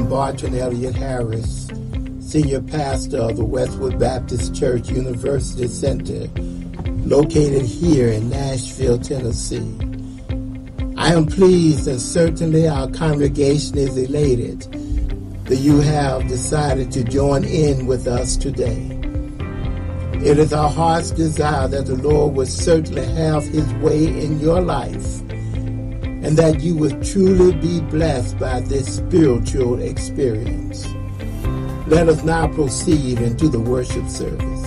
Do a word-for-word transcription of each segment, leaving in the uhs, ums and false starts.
Barton Elliott Harris, Senior Pastor of the Westwood Baptist Church University Center, located here in Nashville, Tennessee. I am pleased, and certainly our congregation is elated, that you have decided to join in with us today. It is our heart's desire that the Lord would certainly have his way in your life, and that you would truly be blessed by this spiritual experience. Let us now proceed into the worship service.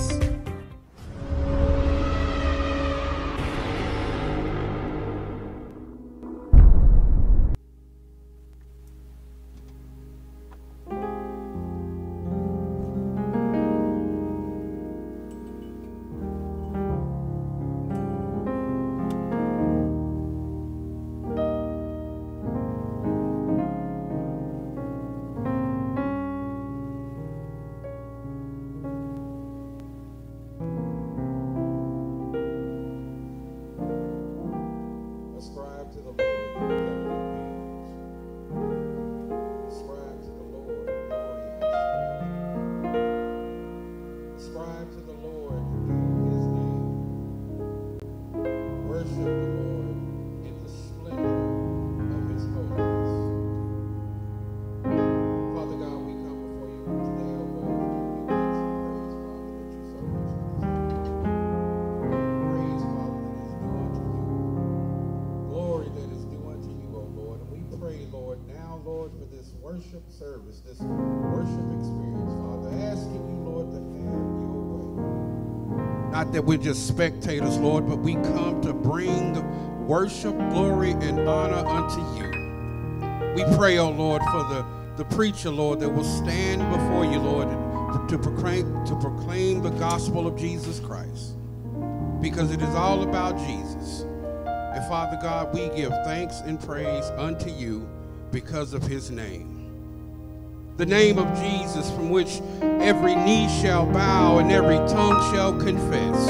Service, this worship experience, Father, asking you, Lord, to have your way. Not that we're just spectators, Lord, but we come to bring worship, glory, and honor unto you. We pray, oh Lord, for the, the preacher, Lord, that will stand before you, Lord, to proclaim, to proclaim the gospel of Jesus Christ, because it is all about Jesus. And Father God, we give thanks and praise unto you because of his name. The name of Jesus, from which every knee shall bow and every tongue shall confess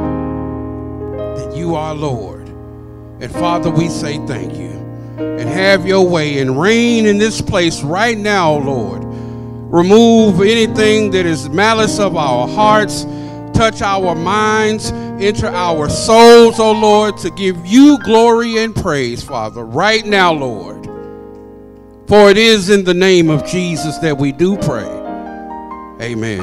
that you are Lord. And Father, we say thank you. And have your way and reign in this place right now, Lord. Remove anything that is malice of our hearts. Touch our minds, enter our souls, oh Lord, to give you glory and praise, Father, right now, Lord. For it is in the name of Jesus that we do pray. Amen.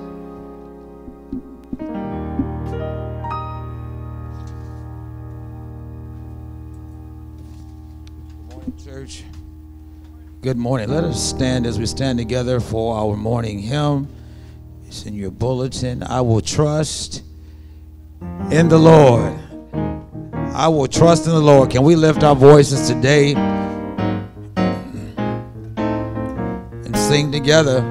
Good morning, church. Good morning. Let us stand as we stand together for our morning hymn. It's in your bulletin. I will trust in the Lord. I will trust in the Lord. Can we lift our voices today and sing together?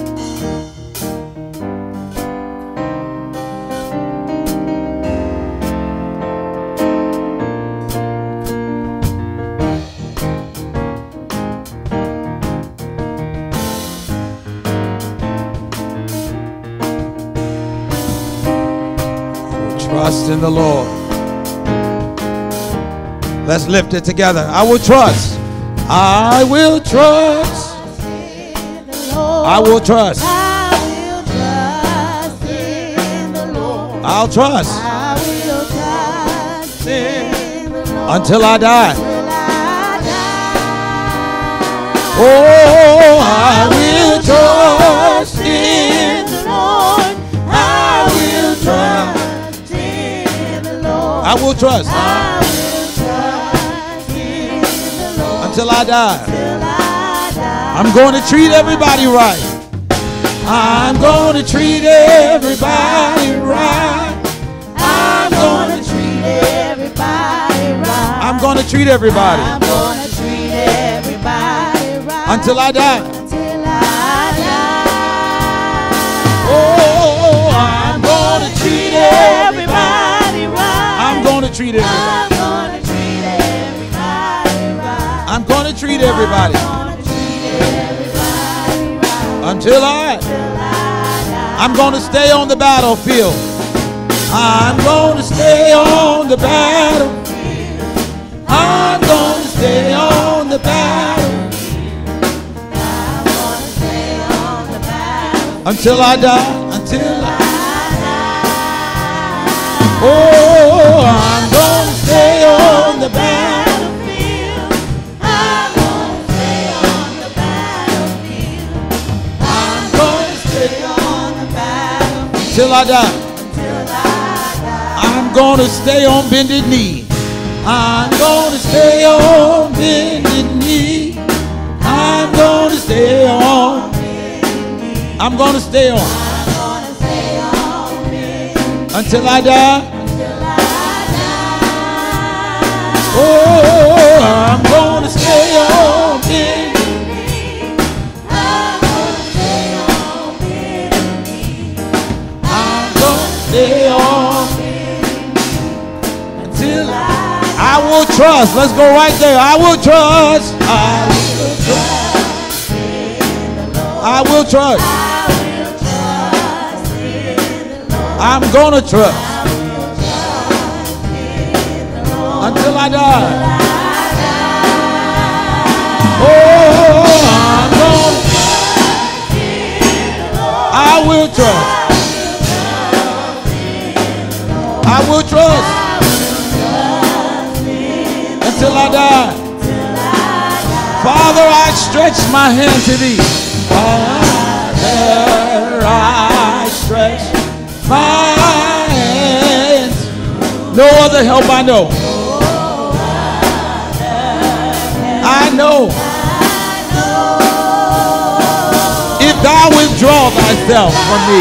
Trust in the Lord. Let's lift it together. I will trust. I will trust. I will trust. I'll trust. Until I die. Oh, I will trust in the Lord. I will trust. I will trust. I will trust in the Lord until I die. Till I die. I'm going to treat everybody right. I'm going to treat everybody right. I'm going to treat everybody right. I'm going to treat everybody. I'm going to treat everybody right until I die. Until I die. Oh, I'm going to treat everybody. I'm going to treat everybody. I'm going to treat everybody. Until I, I'm going to stay on the battlefield. I'm going to stay on the battlefield. I'm going to stay on the battlefield. until I die, until I die. Oh, I'm gonna stay on the battlefield. I'm gonna stay on the battlefield. I'm gonna stay on the battlefield until I die. Until I die. I'm gonna stay on bended knee. I'm gonna stay on bended knee. I'm gonna stay on. I'm gonna stay on. I'm gonna stay on until I die. Until I die. Oh, I'm gonna stay on bended knee. I'm gonna stay on bended knee. I'm gonna stay on until I. I will trust. Let's go right there. I will trust. I will trust. I will trust. I'm gonna trust until I die. Oh, I'm gonna. I will trust. I will trust until I die. Father, I stretch my hand to thee. Father, I stretch my hands. No other help I know. I know. If thou withdraw thyself from me,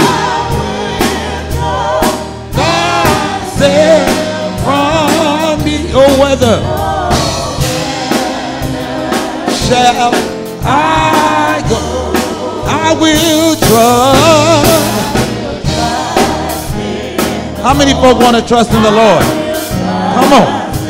thyself from me, oh, whether shall I go? I will trust. How many folk want to trust in the Lord? Come on.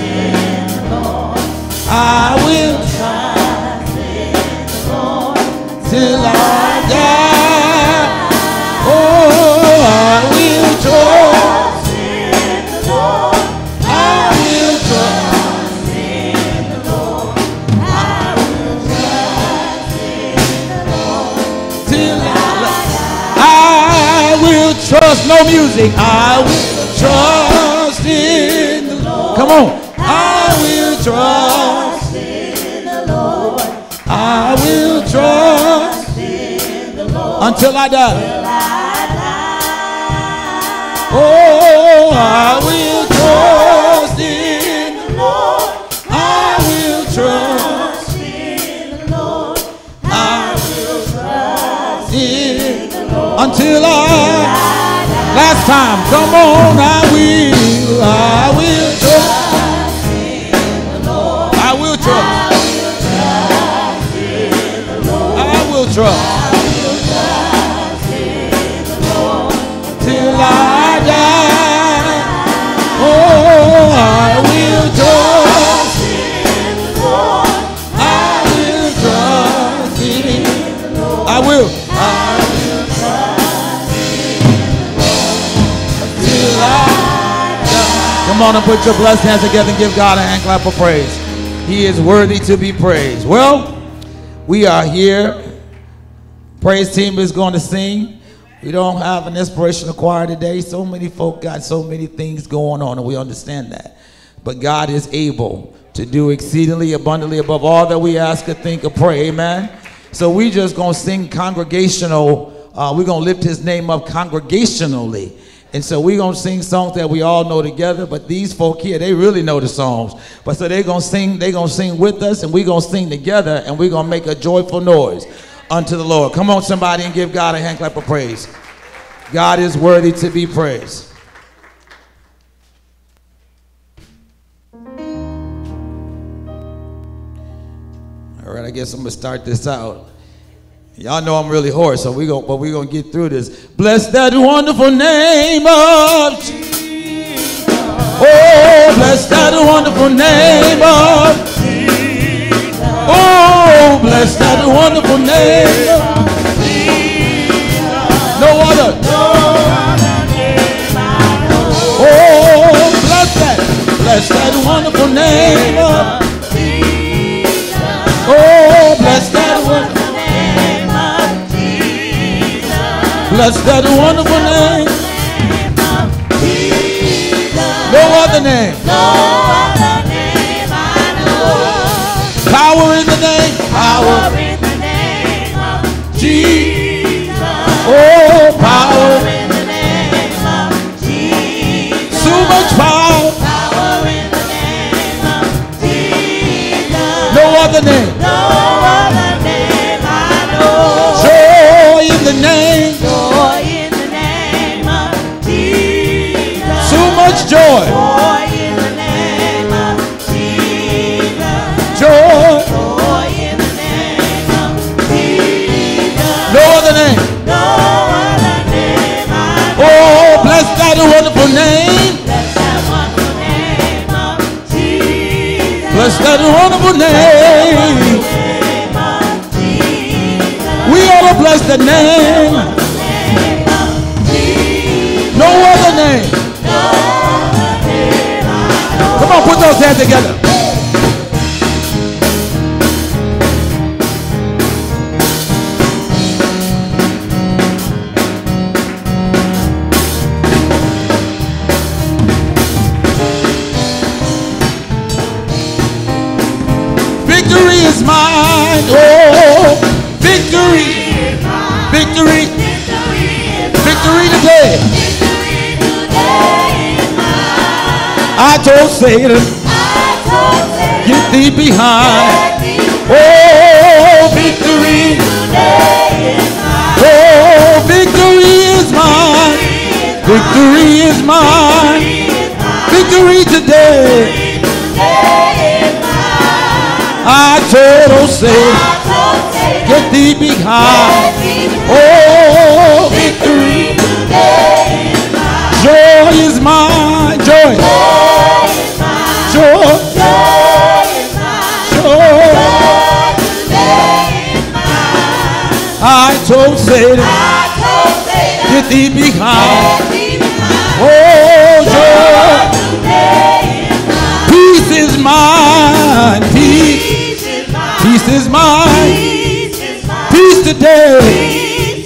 I will trust in the Lord till I die. Oh, I will trust in the Lord. I will trust in the Lord. I will trust in the Lord till I die. I will trust. No music. I will trust in the Lord. Come on. I will trust in the Lord. I will trust in the Lord until I die. Oh, I will trust in the Lord. I will trust in the Lord. I will trust in the Lord until I. Last time, come on, I will, I will trust in the Lord. I will trust. I will trust. I will trust in the Lord till I die. Oh, I will trust in the Lord. I will trust in the Lord. I will. I will trust in the Lord till I die. Come on and put your blessed hands together and give God a hand clap of praise. He is worthy to be praised. Well, we are here. Praise team is going to sing. We don't have an inspirational choir today. So many folk got so many things going on, and we understand that. But God is able to do exceedingly abundantly above all that we ask or think or pray. Amen. So we just going to sing congregational. Uh, we're going to lift his name up congregationally. And so we're going to sing songs that we all know together, but these folk here, they really know the songs. But so they're going to sing, they're going to sing with us, and we're going to sing together, and we're going to make a joyful noise unto the Lord. Come on, somebody, and give God a hand clap of praise. God is worthy to be praised. All right, I guess I'm going to start this out. Y'all know I'm really hoarse, so we go, but we're going to get through this. Bless that wonderful name of Jesus. Oh, bless that wonderful name of Jesus. Oh, bless that wonderful name of Jesus. No other. Oh, bless that. Bless that wonderful name of Jesus. Oh, bless that wonderful name of Jesus. Bless that wonderful name. No other name. No other name I know. Power in the name. Power in the name of Jesus. Oh, power in the name of Jesus. So much power. Power in the name of Jesus. No other name. No other name I know. Joy in the name. Joy in the name of Jesus. So much joy. Joy in the name of Jesus. Joy. Joy in the name of Jesus. No other name. No other name I know. Oh, bless that wonderful name. Bless that wonderful name of Jesus. Bless that wonderful name. Name of Jesus. We ought to bless the name. Name of Jesus. No other name. No other name I know. Come on, put those hands together. Victory is mine. Oh, victory. Victory. Victory today. I told Satan, get thee behind. Oh, victory. Oh, victory is mine. Victory is mine. Victory today. I told Satan, get thee behind. Oh, victory. Joy is mine. Joy. Joy. Joy. I told Satan, get thee behind. Oh, joy. Peace is mine. Peace. Peace is mine. Peace today.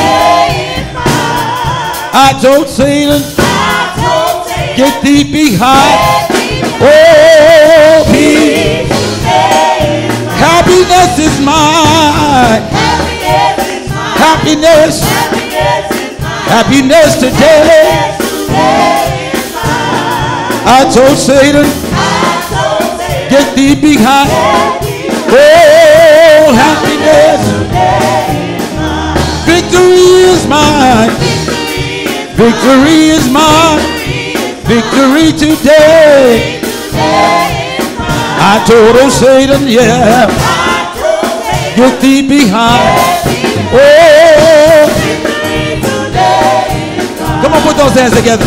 I told Satan, get thee behind. Oh, peace. Happiness is mine. Happiness. Happiness today. I told Satan, get thee behind. Oh, happiness. Victory is mine. Victory is mine. Victory today. I told old Satan, yeah, get thee behind. Oh, come on, put those hands together.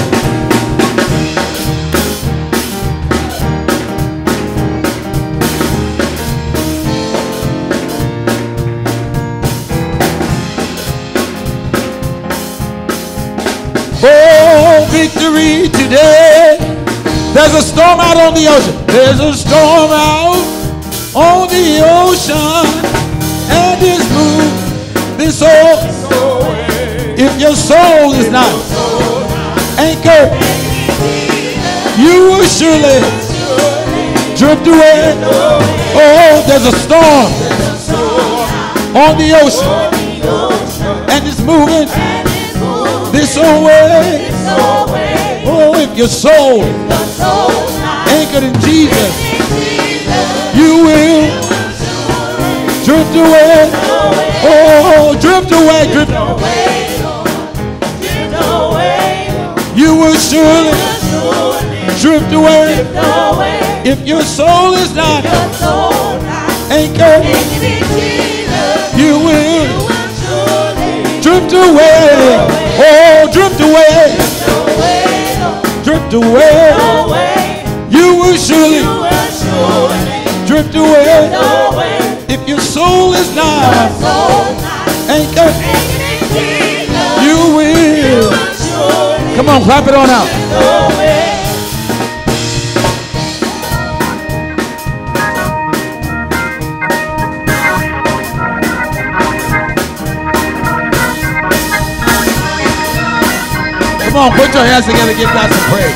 Oh, victory today. There's a storm out on the ocean. There's a storm out on the ocean. And it's moving soul. If your soul is not anchored, you will surely drift away. Oh, there's a storm on the ocean. And it's moving this way. Oh, if your soul anchored in Jesus, you will drift away. Oh, drift away, drift away. You will surely drift away. If your soul is not anchored, you will drift away. Oh, drift away. Drift away. You will surely drift away. If your soul is not anchored, you will. Come on, clap it on out. Come on, put your hands together, give God some praise.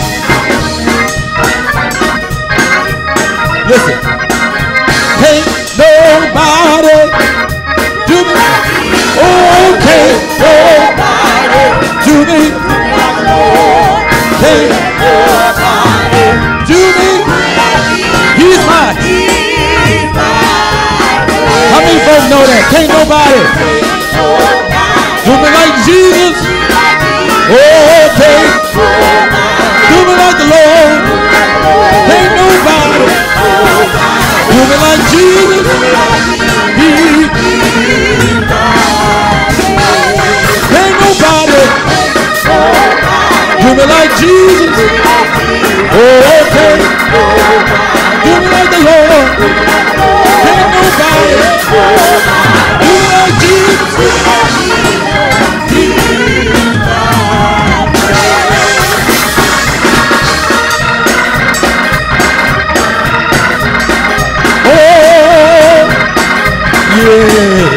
Listen. Can't nobody do me. Oh, can't nobody do me. Can't nobody do me. He's mine. How many folks know that? Can't nobody do me like Jesus. Oh, can't do me like the Lord. Can't nobody do me like Jesus. He can't nobody do me like Jesus. Oh, can't do me like the Lord. Can't nobody do me like Jesus. Yeah.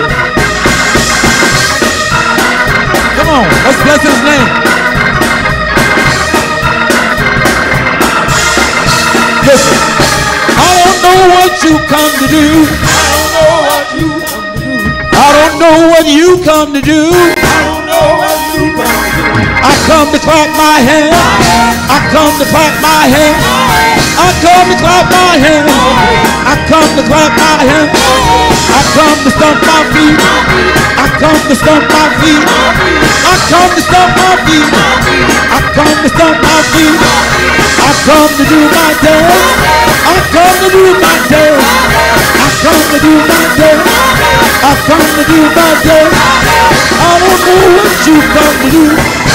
Come on, let's bless his name. Listen, I don't know what you come to do. I don't know what you come to do. I don't know what you come to do. I come to clap my hands. I come to clap my hands. I come to clap my hands. I come to clap my hands. I come to stomp my feet. I come to stomp my feet. I come to stomp my feet. I come to stomp my feet. I come to do my dance. I come to do my dance. I come to do my dance. I come to do my dance. I don't know what you come to do.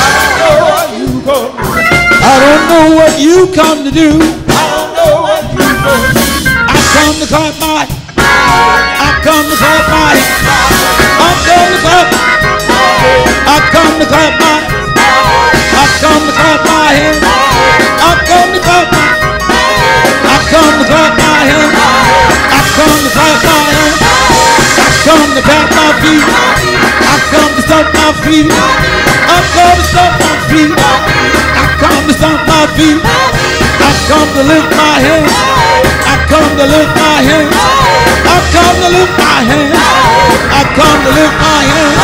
I don't know what you come to do. I don't know what you come to do. I come to clap my I come to clap my I come to clap I come to clap my I come to clap my hands. I come to clap my I come to clap my hands. I come to clap my hands. I come to clap my feet. I come to stomp my feet. I come to stomp my feet. I come to stomp my feet. I come to lift my hands. I come to lift my hands. I come to lift my hands. I come to lift my hands.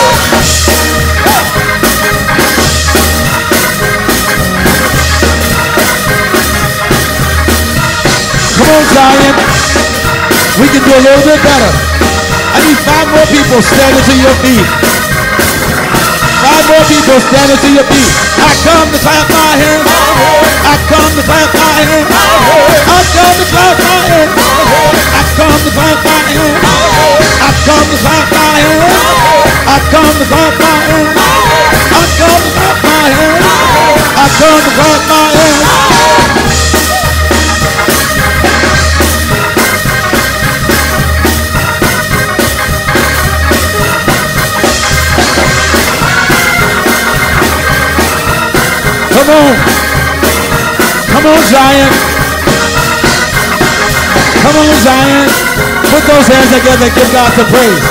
Come on, Zion. We can do a little bit better. I need five more people standing to your feet. Five more people standing to your feet. I come to clap my hands. I come to clap my hands. I come to clap my hands. I come to clap my hands. I come to clap my hands. I come to clap my hands. I come to clap my hands. I come to clap my hands. Come on. Come on, Zion. Come on, Zion. Put those hands together and give God some praise.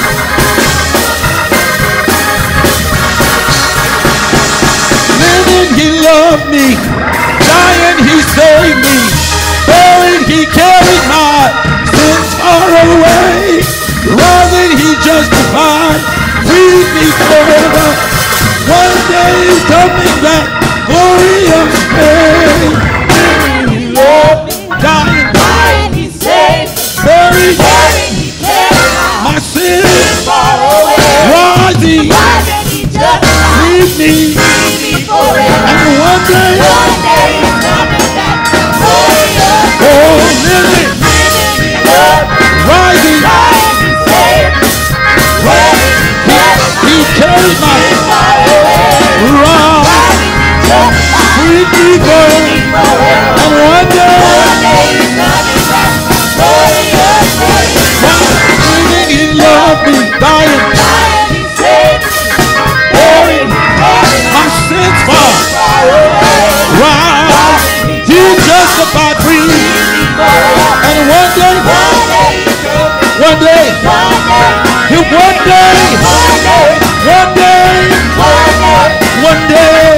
Living, he loved me. Dying, he saved me. Buried, he carried my sins far away. Rising, he justified. Freed me forever. One day he's coming back. Glorious day. Living, he loved me. Dying, Dying, he saved. buried, Buried, he carried my sins far away. rising, Rising, he justified. freed me, Freed me forever. and one day, One day he's coming back. Glorious. oh, living, Living, he loved me. rising, Dying, he saved. Buried, he carried he carried my far away. wrong, Rising, he justified. freed me forever, Forever. and one day, One day he's coming back. Glorious day. living, he loved me, dying, Dying, he saved. Buried, he carried my sins far, far away. rise, he justified, free, and one day, one day, he one day, one day, one day, one day,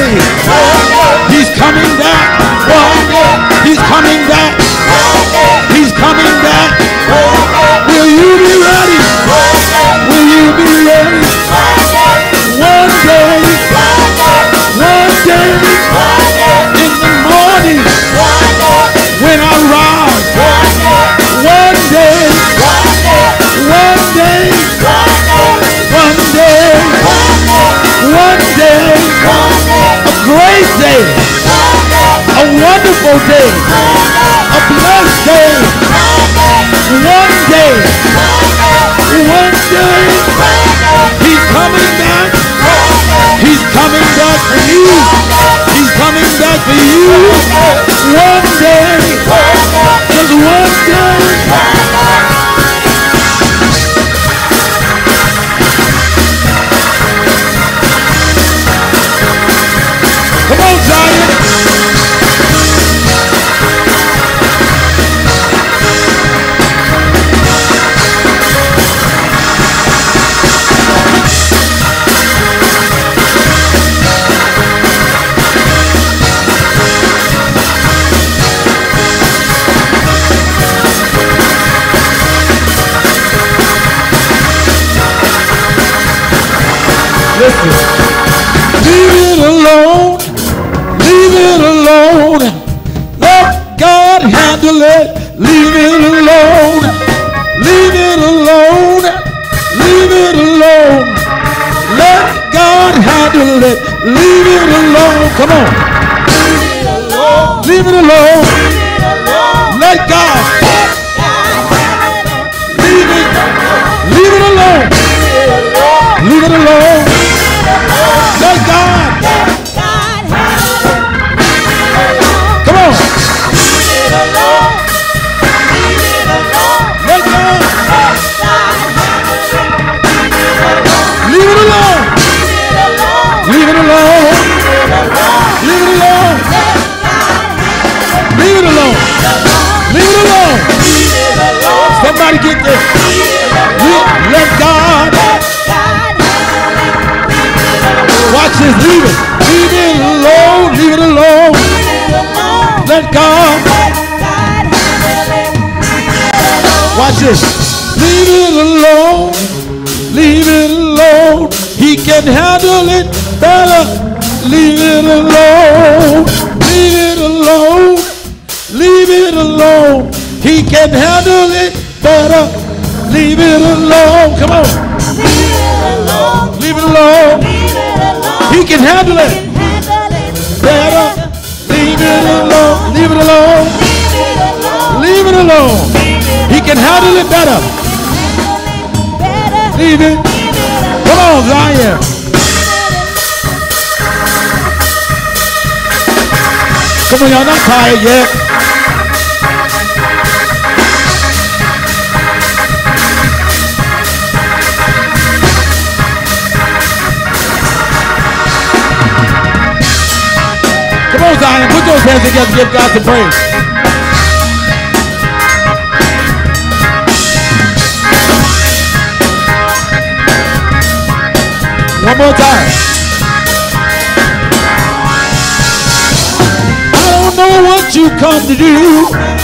He's coming back. One day. He's coming back. He's coming back. Will you be ready? Will you be ready? One day. One day. In the morning. When I rise. One day. One day. One day. One day. A great day. A wonderful day. A blessed day. One day. One day. He's coming back. He's coming back for you. He's coming back for you. One day. Just one day. Come on, Zion. Listen. Leave it alone. Leave it alone. Let God handle it. Leave it alone. Leave it alone. Leave it alone. Let God handle it. Leave it alone. Come on. Leave it alone. Let God. Leave it. Leave it alone. Leave it alone. Let God. Come on. Let God. Leave it alone. Leave it alone. Leave it alone. Leave it alone. Leave it alone. Somebody get this. Let God. Watch this. Leave it. Leave it alone. Leave it alone. Let God. Watch this. Leave it alone. Leave it alone. He can handle it better. Leave it alone. Leave it alone. Leave it alone. He can handle it better. Leave it alone. Come on. Leave it alone. He can handle it better. Leave it alone. Leave it alone. Leave it alone. He can handle it better. Leave it. Come on, Zion. Come on, y'all not tired yet. Come on, Zion, put those hands together and give God some praise. One more time. I don't know what you come to do.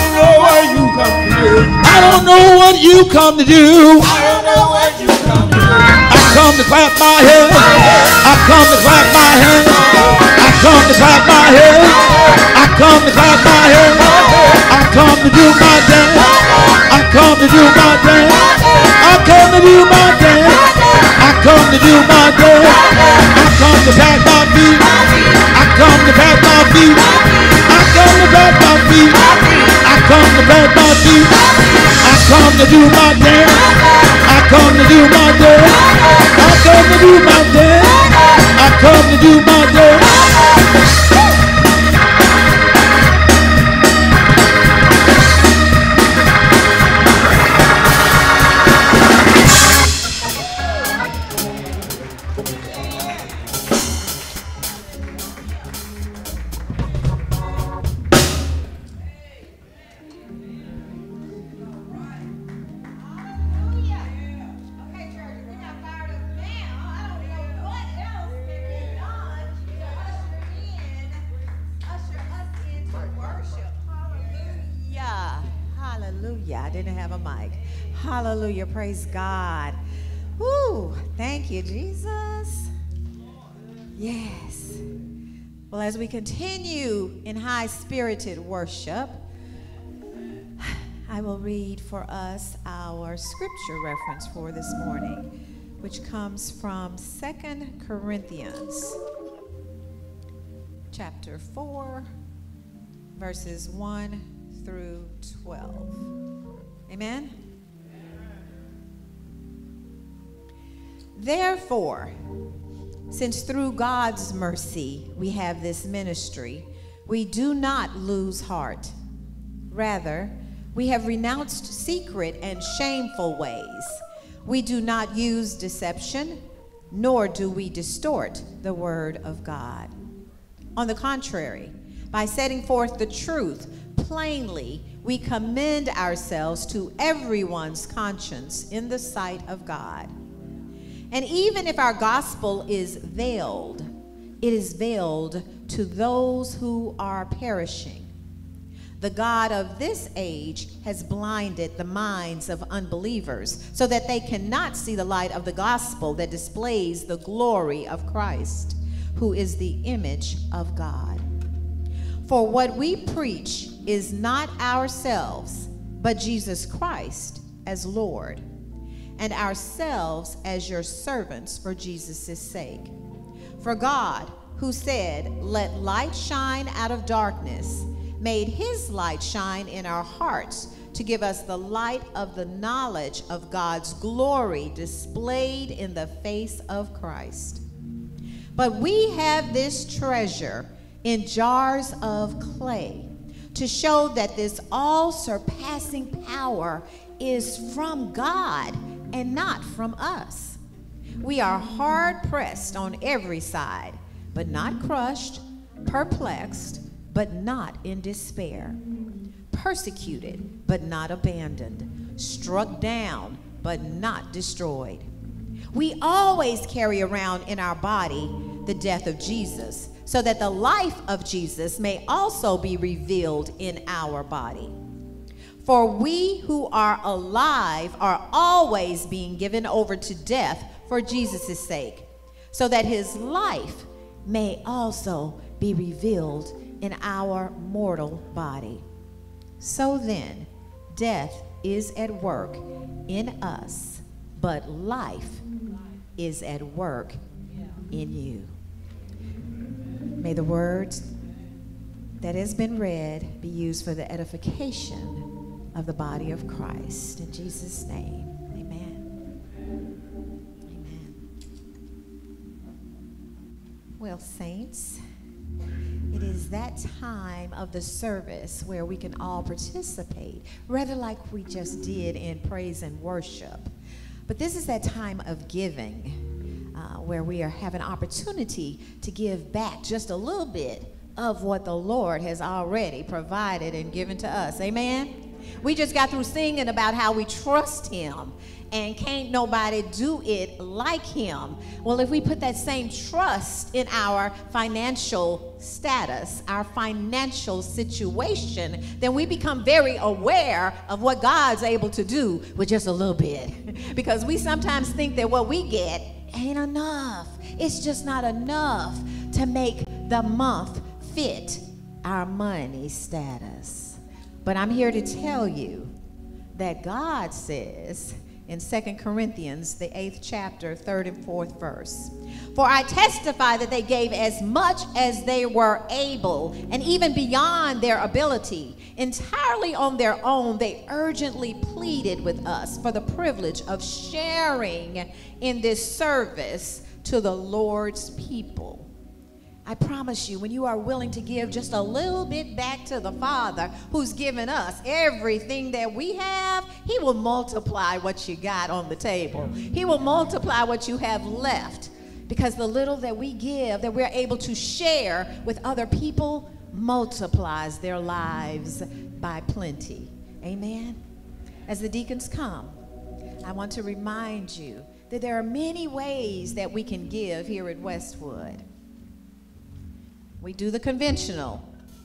I don't know what you come to do. I don't know what you come to do. I come to clap my hands. I come to clap my hands. I come to clap my hands. I come to clap my hands. I come to do my dance. I come to do my dance. I come to do my dance. I come to do my dance. I come to pat my feet. I come to pat my feet. I come to pat my feet. I come to pat my feet. I come to do my dance. I come to do my dance. I come to do my dance. I come to do my dance. didn't have a mic. Hallelujah. Praise God. Woo. Thank you, Jesus. Yes. Well, as we continue in high-spirited worship, I will read for us our scripture reference for this morning, which comes from Second Corinthians chapter four, verses one through twelve. Amen? Therefore, since through God's mercy we have this ministry, we do not lose heart. Rather, we have renounced secret and shameful ways. We do not use deception, nor do we distort the word of God. On the contrary, by setting forth the truth plainly, we commend ourselves to everyone's conscience in the sight of God. And even if our gospel is veiled, it is veiled to those who are perishing. The God of this age has blinded the minds of unbelievers so that they cannot see the light of the gospel that displays the glory of Christ, who is the image of God. For what we preach is not ourselves, but Jesus Christ as Lord, and ourselves as your servants for Jesus' sake. For God, who said, "Let light shine out of darkness," made his light shine in our hearts to give us the light of the knowledge of God's glory displayed in the face of Christ. But we have this treasure in jars of clay to show that this all-surpassing power is from God and not from us. We are hard-pressed on every side, but not crushed, perplexed, but not in despair, persecuted, but not abandoned, struck down, but not destroyed. We always carry around in our body the death of Jesus, so that the life of Jesus may also be revealed in our body. For we who are alive are always being given over to death for Jesus' sake, so that his life may also be revealed in our mortal body. So then, death is at work in us, but life is at work in you. May the words that has been read be used for the edification of the body of Christ. In Jesus' name, amen. Amen. Well, saints, it is that time of the service where we can all participate, rather like we just did in praise and worship. But this is that time of giving, uh, where we are having an opportunity to give back just a little bit of what the Lord has already provided and given to us. Amen? We just got through singing about how we trust him and can't nobody do it like him. Well, if we put that same trust in our financial status, our financial situation, then we become very aware of what God's able to do with just a little bit. Because we sometimes think that what we get ain't enough. It's just not enough to make the month fit our money status. But I'm here to tell you that God says in Second Corinthians, the eighth chapter, third and fourth verse, "For I testify that they gave as much as they were able, and even beyond their ability. Entirely on their own, they urgently pleaded with us for the privilege of sharing in this service to the Lord's people." I promise you, when you are willing to give just a little bit back to the Father who's given us everything that we have, he will multiply what you got on the table. He will multiply what you have left, because the little that we give, that we're able to share with other people, multiplies their lives by plenty. Amen? As the deacons come, I want to remind you that there are many ways that we can give here at Westwood. We do the conventional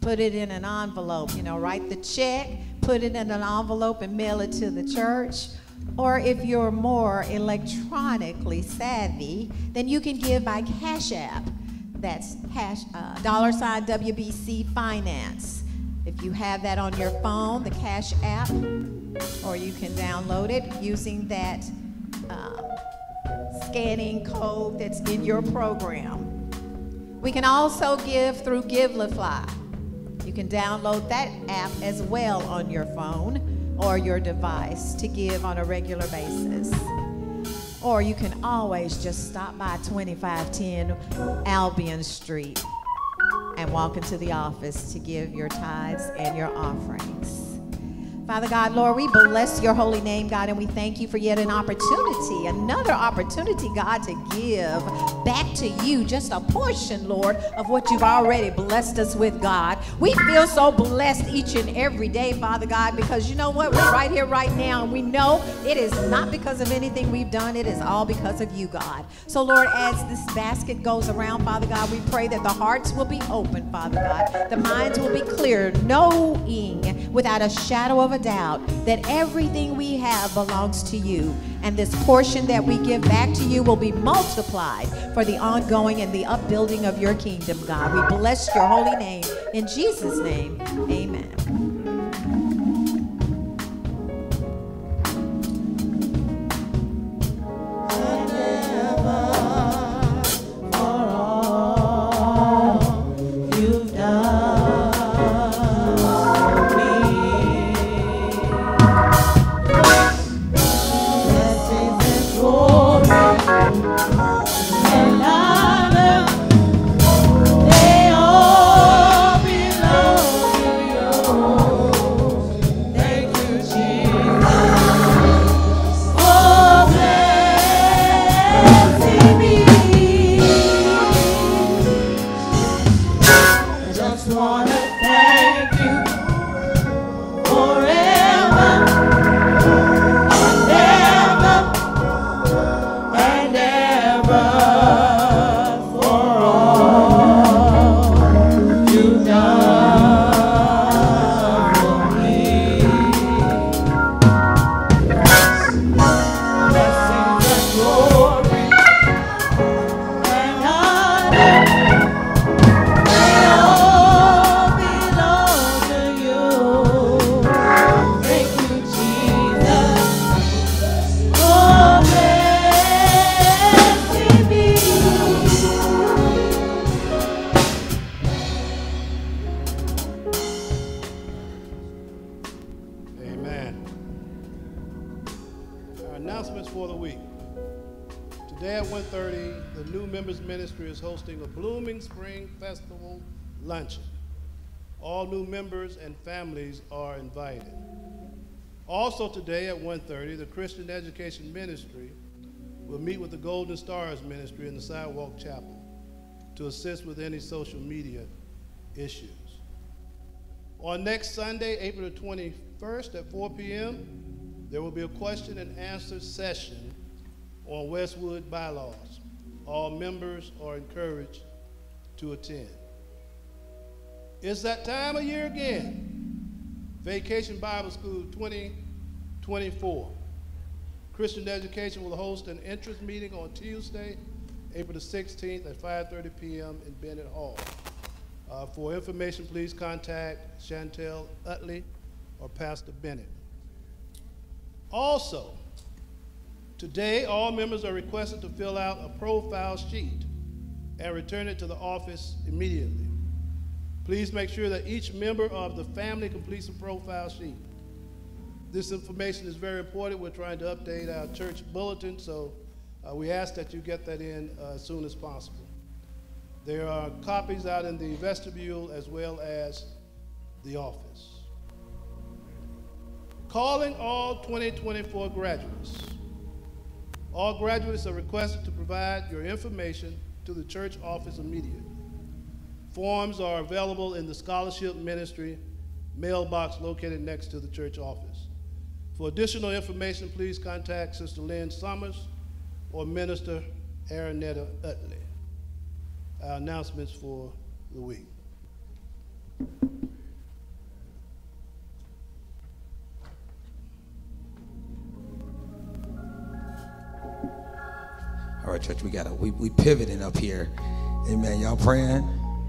put it in an envelope, you know, write the check, put it in an envelope and mail it to the church. Or if you're more electronically savvy, then you can give by Cash App. That's hash, uh, dollar sign W B C Finance. If you have that on your phone, the Cash App, or you can download it using that um, scanning code that's in your program. We can also give through Givelify. You can download that app as well on your phone or your device to give on a regular basis. Or you can always just stop by twenty-five ten Albion Street and walk into the office to give your tithes and your offerings. Father God, Lord, we bless your holy name, God, and we thank you for yet an opportunity, another opportunity, God, to give back to you just a portion, Lord, of what you've already blessed us with, God. We feel so blessed each and every day, Father God, because you know what? We're right here right now, and we know it is not because of anything we've done. It is all because of you, God. So, Lord, as this basket goes around, Father God, we pray that the hearts will be open, Father God. The minds will be clear, knowing without a shadow of a doubt that everything we have belongs to you, and this portion that we give back to you will be multiplied for the ongoing and the upbuilding of your kingdom, God. We bless your holy name. In Jesus' name, amen. Hosting a Blooming Spring Festival luncheon. All new members and families are invited. Also today at one thirty, the Christian Education Ministry will meet with the Golden Stars Ministry in the Sidewalk Chapel to assist with any social media issues. On next Sunday, April the twenty-first at four p m, there will be a question and answer session on Westwood bylaws. All members are encouraged to attend. It's that time of year again. Vacation Bible School twenty twenty-four. Christian Education will host an interest meeting on Tuesday, April the sixteenth at five thirty p m in Bennett Hall. Uh, for information, please contact Chantel Utley or Pastor Bennett. Also, today, all members are requested to fill out a profile sheet and return it to the office immediately. Please make sure that each member of the family completes a profile sheet. This information is very important. We're trying to update our church bulletin, so uh, we ask that you get that in uh, as soon as possible. There are copies out in the vestibule as well as the office. Calling all twenty twenty-four graduates. All graduates are requested to provide your information to the church office immediately. Forms are available in the Scholarship Ministry mailbox located next to the church office. For additional information, please contact Sister Lynn Summers or Minister Aaronetta Utley. Our announcements for the week. All right, church, we gotta we we pivoting up here. Amen. Y'all praying?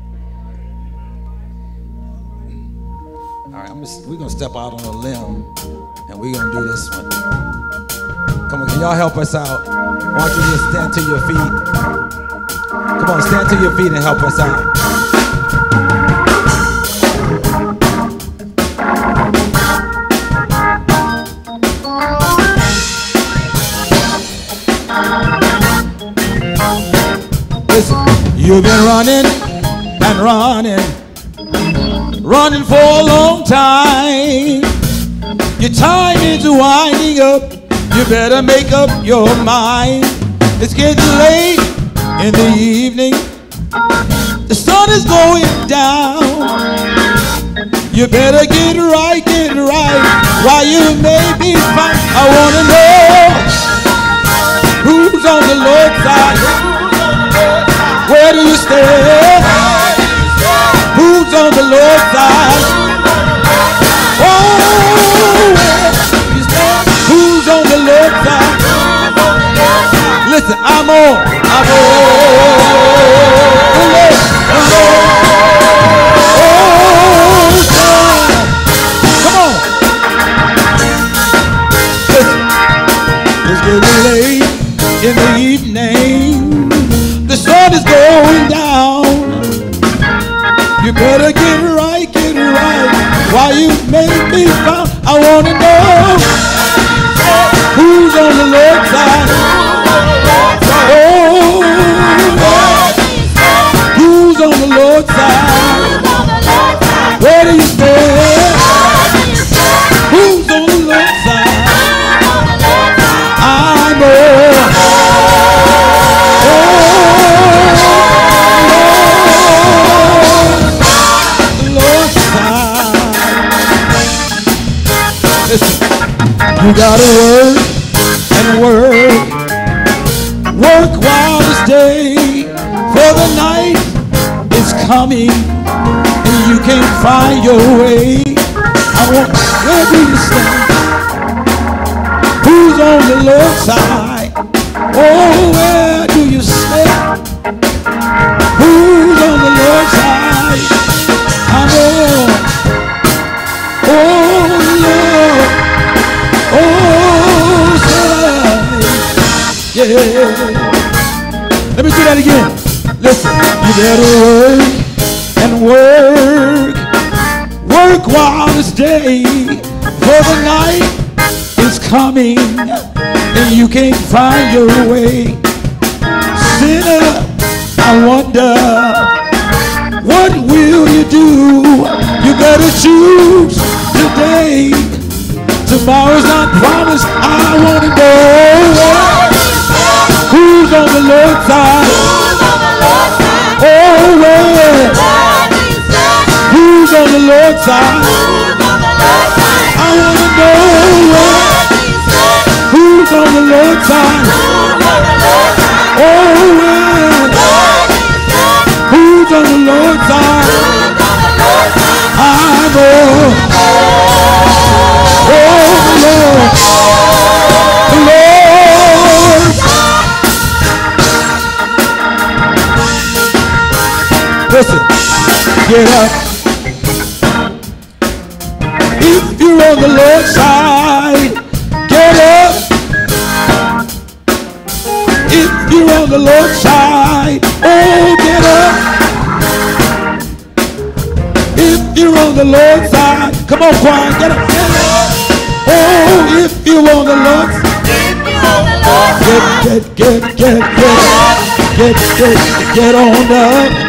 All right, I'm just, we're gonna step out on a limb and we're gonna do this one. Come on, can y'all help us out? Why don't you just stand to your feet? Come on, stand to your feet and help us out. Listen, you've been running and running, running for a long time. Your time is winding up. You better make up your mind. It's getting late in the evening. The sun is going down. You better get right, get right, while you may be fine. I wanna know who's on the Lord's side. Where do you stand? Who's on the Lord's side? Oh, who's on the Lord's side? Listen, I'm on, I'm on the Lord, the Lord's side. Come on. Listen, it's getting late in the evening. The sun is going down. You better get right, get right, while you may be found. I want to know who's on the Lord's side. Oh, who's on the Lord's side? Where do you stand? Who's on the Lord's side? I know. Listen, you gotta work and work, work while it's day, for the night is coming and you can't find your way. I want, where do you stand? Who's on the Lord's side? Oh, where do you stand? Who's on the Lord's side? I know. Oh, Lord. Oh, side. Yeah. Let me do that again. Listen, you better work and work, work while it's day, for the night is coming and you can't find your way. Sinner, I wonder, what will you do? You better choose today. Tomorrow's not promised. I want to know who's on the Lord's side. Oh, well, who's on the Lord's side? I want to know who's on the Lord's side. Oh, well, who's on the Lord's side? I know. Oh, the Lord, the Lord. Listen, get up. If you're on the Lord's side, get up. If you're on the Lord's side, oh, get up. If you're on the Lord's side, come on, choir, get up, get up. Oh, if you're on the Lord's side, get, get, get, get, get, get, get, get on up.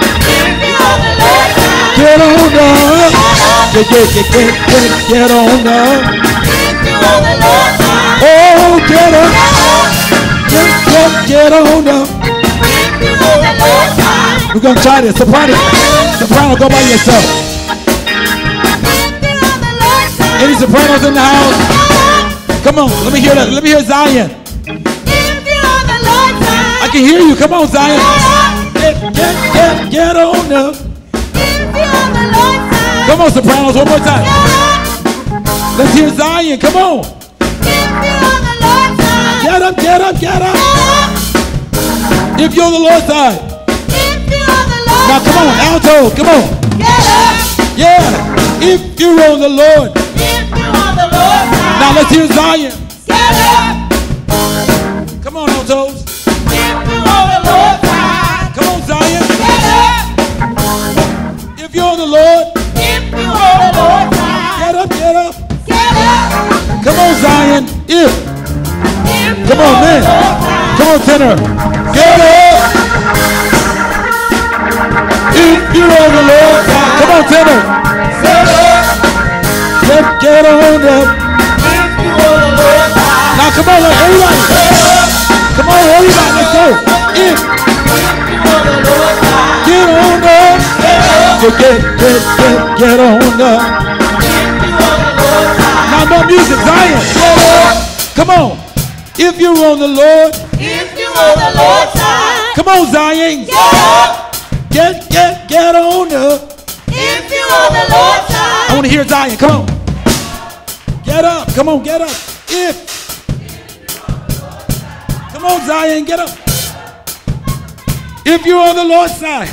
Get on up. Get, get, get, get, get, get on up. Oh, get up. Get, get, get on up. We're going to try this. Soprano, soprano, go by yourself. Any sopranos in the house? Come on, let me hear that. Let me hear Zion. I can hear you. Come on, Zion. Get, get, get, get on up. on, sopranos, one more time. Let's hear Zion. Come on. Get up, get up, get up. If you're on the Lord's side. Now come on, alto, come on. Yeah. If you're on the Lord. Now let's hear Zion. Come on, altos. Come on, Zion. If you're on the Lord. Get up, get up. Come on, Zion. If. Come on, man. Come on, tenor. Get up. If you're on the Lord. Come on, tenor. Get, get on up. Now, come on, everybody. Come on, everybody. Let's go. If. Get on up. Get, get, get, get, get on up. Now, more music, Zion. Come on. If you're on the Lord. If you're on the Lord's side. Come on, Zion. Get up. Get, get, get on up. If you're on the Lord's side. I want to hear Zion. Come on. Get up. Come on, get up. If. Come on, Zion, get up. If you're on the Lord's side.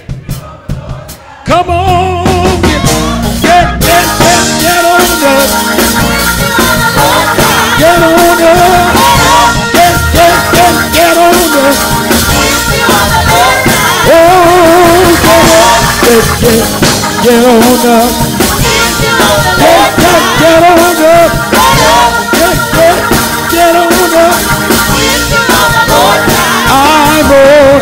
Come on. Get, get, get, get, get on up. Get on up. Get, get, get, get on up. Oh, get, get, get on up. Get, get, get on up. Get, get, get on up. I'm on.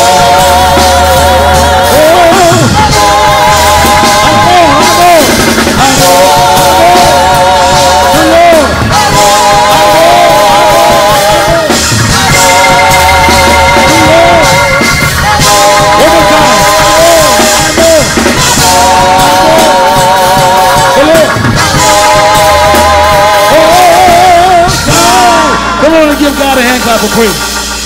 Give God a hand clap of praise.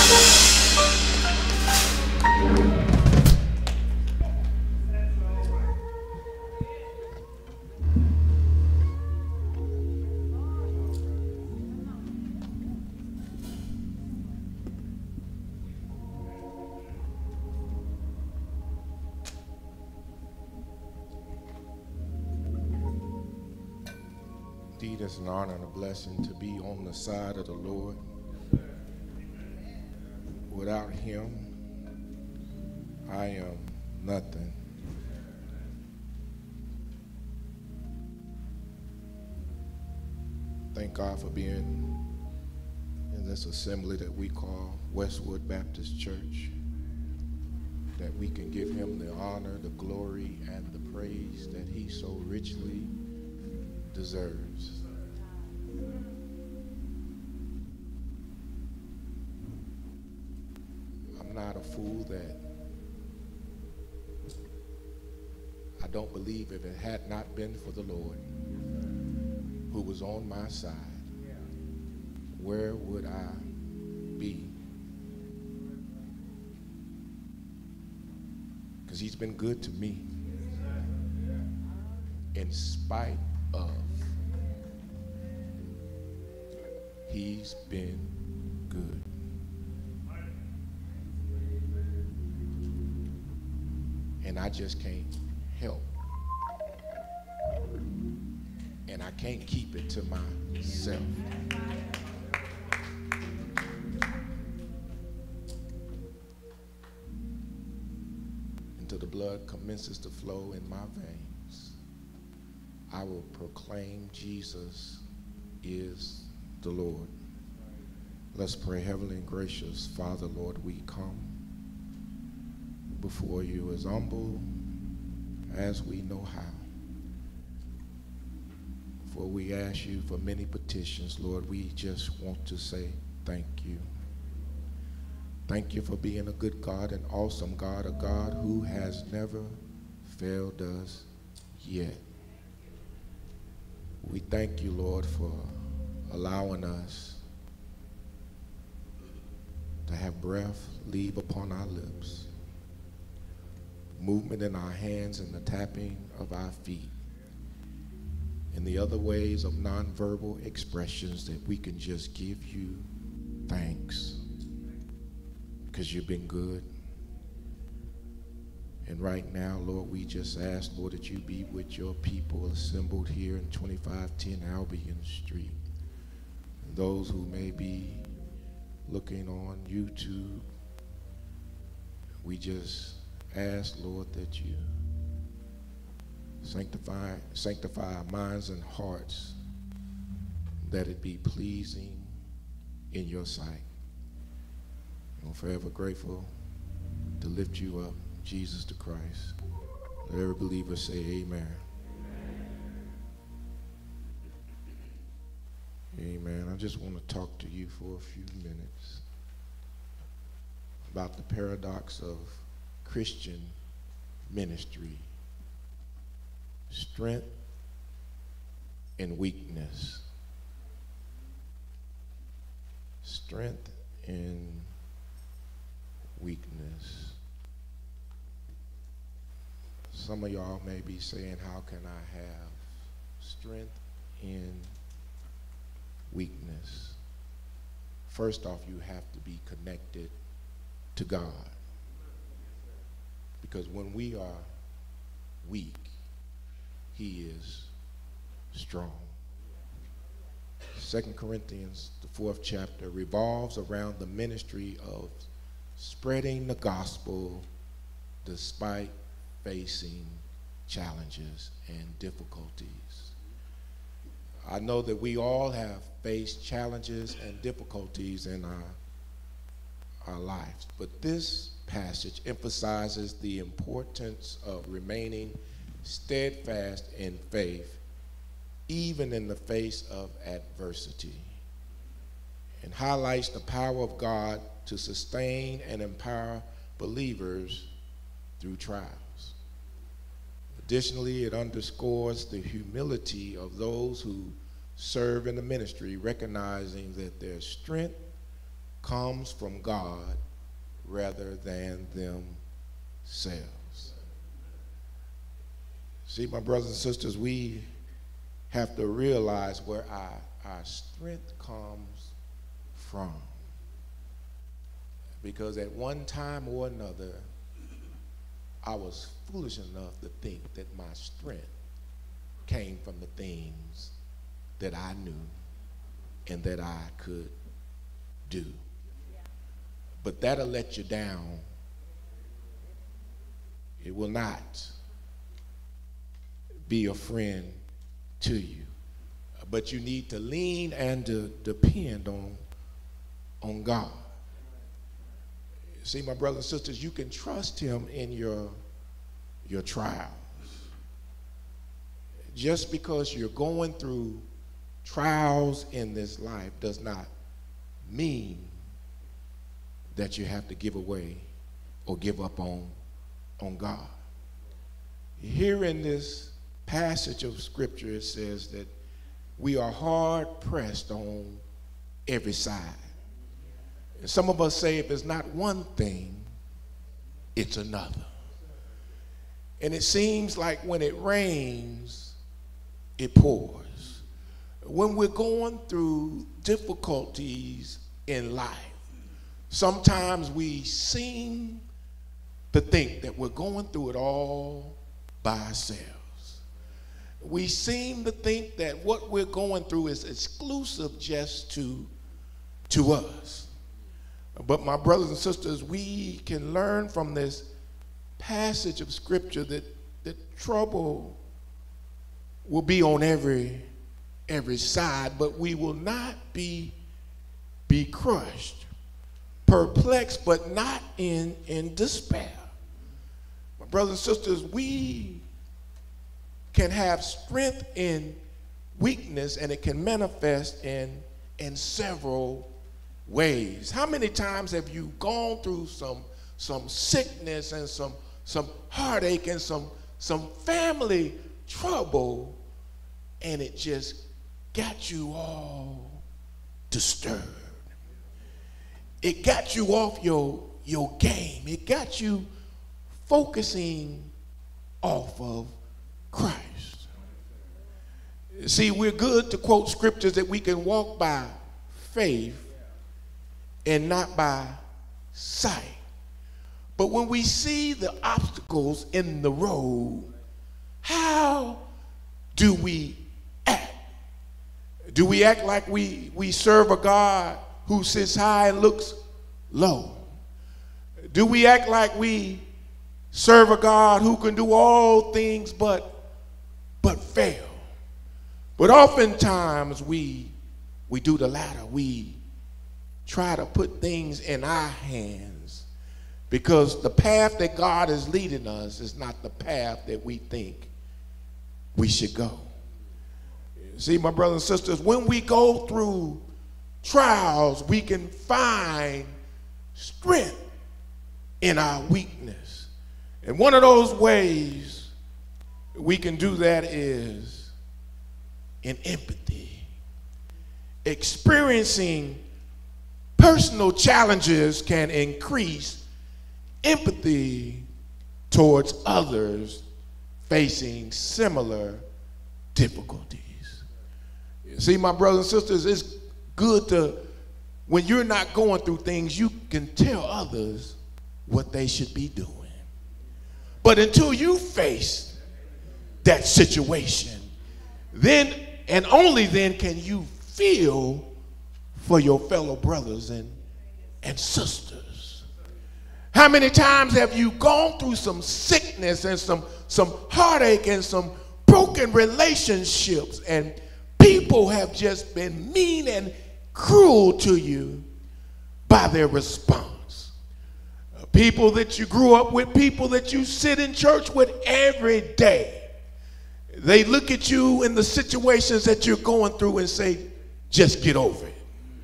Indeed, it's an honor and a blessing to be on the side of the Lord. Without him, I am nothing. Thank God for being in this assembly that we call Westwood Baptist Church, that we can give him the honor, the glory, and the praise that he so richly deserves. I'm not a fool that I don't believe if it had not been for the Lord who was on my side, where would I be? Because he's been good to me in spite of. He's been good. And I just can't help. And I can't keep it to myself. Until the blood commences to flow in my veins, I will proclaim Jesus is the Lord. Let's pray. Heavenly and gracious Father, Lord, we come before you as humble as we know how. For we ask you for many petitions, Lord. We just want to say thank you. Thank you for being a good God, an awesome God, a God who has never failed us yet. We thank you, Lord, for allowing us to have breath leave upon our lips, movement in our hands and the tapping of our feet. and the other ways of nonverbal expressions, that we can just give you thanks because you've been good. And right now, Lord, we just ask, Lord, that you be with your people assembled here in twenty-five ten Albion Street. And those who may be looking on YouTube, we just ask, Lord, that you sanctify, sanctify our minds and hearts, that it be pleasing in your sight. I'm forever grateful to lift you up, Jesus the Christ. Let every believer say amen. Amen. Amen. I just want to talk to you for a few minutes about the paradox of Christian ministry. Strength and weakness. Strength and weakness. Some of y'all may be saying, how can I have strength in weakness? First off, you have to be connected to God. Because when we are weak, he is strong. Second Corinthians, the fourth chapter, revolves around the ministry of spreading the gospel despite facing challenges and difficulties. I know that we all have faced challenges and difficulties in our, our lives, but this passage emphasizes the importance of remaining steadfast in faith, even in the face of adversity, and highlights the power of God to sustain and empower believers through trials. Additionally, it underscores the humility of those who serve in the ministry, recognizing that their strength comes from God rather than themselves. See, my brothers and sisters, we have to realize where our, our strength comes from. Because at one time or another, I was foolish enough to think that my strength came from the things that I knew and that I could do. But that'll let you down. It will not be a friend to you. But you need to lean and to depend on, on God. See, my brothers and sisters, you can trust him in your, your trials. Just because you're going through trials in this life does not mean that you have to give away or give up on, on God. Here in this passage of scripture, it says that we are hard pressed on every side. And some of us say if it's not one thing, it's another. And it seems like when it rains, it pours. When we're going through difficulties in life, sometimes we seem to think that we're going through it all by ourselves. We seem to think that what we're going through is exclusive just to, to us. But my brothers and sisters, we can learn from this passage of scripture that, that trouble will be on every, every side, but we will not be, be crushed, perplexed, but not in, in despair. My brothers and sisters, we can have strength in weakness, and it can manifest in, in several ways. How many times have you gone through some, some sickness and some, some heartache and some, some family trouble, and it just got you all disturbed? It got you off your, your game. It got you focusing off of Christ. See, we're good to quote scriptures that we can walk by faith and not by sight. But when we see the obstacles in the road, how do we act? Do we act like we, we serve a God who sits high and looks low? Do we act like we serve a God who can do all things but, but fail? But oftentimes we, we do the latter. We try to put things in our hands because the path that God is leading us is not the path that we think we should go. See, my brothers and sisters, when we go through trials, we can find strength in our weakness. And one of those ways we can do that is in empathy. Experiencing personal challenges can increase empathy towards others facing similar difficulties. See, my brothers and sisters, it's good to, when you're not going through things, you can tell others what they should be doing. But until you face that situation, then and only then can you feel for your fellow brothers and, and sisters. How many times have you gone through some sickness and some, some heartache and some broken relationships, and people have just been mean and cruel to you by their response? Uh, people that you grew up with, people that you sit in church with every day, they look at you in the situations that you're going through and say, just get over it.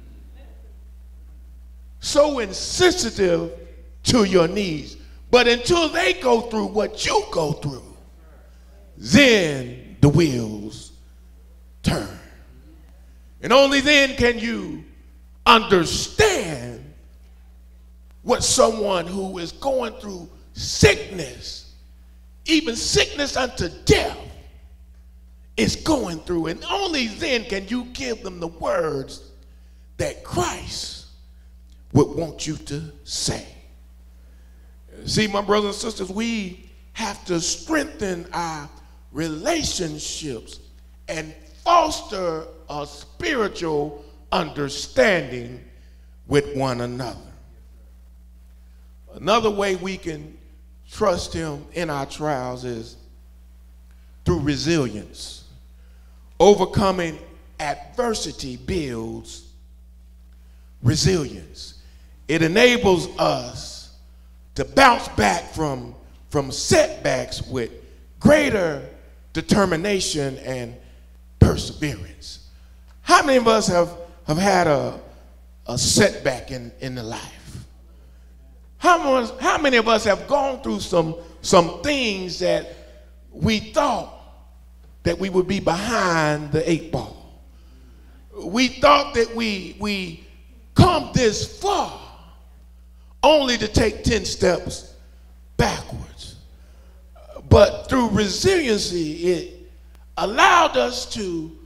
So insensitive to your needs. But until they go through what you go through, then the wheels turn. And only then can you understand what someone who is going through sickness, even sickness unto death, is going through. And only then can you give them the words that Christ would want you to say. See, my brothers and sisters, we have to strengthen our relationships and foster a spiritual understanding with one another. Another way we can trust him in our trials is through resilience. Overcoming adversity builds resilience. It enables us to bounce back from, from setbacks with greater determination and perseverance. How many of us have, have had a, a setback in, in the life? How much, how many of us have gone through some, some things that we thought that we would be behind the eight ball? We thought that we, we come this far only to take ten steps backwards. But through resiliency, it allowed us to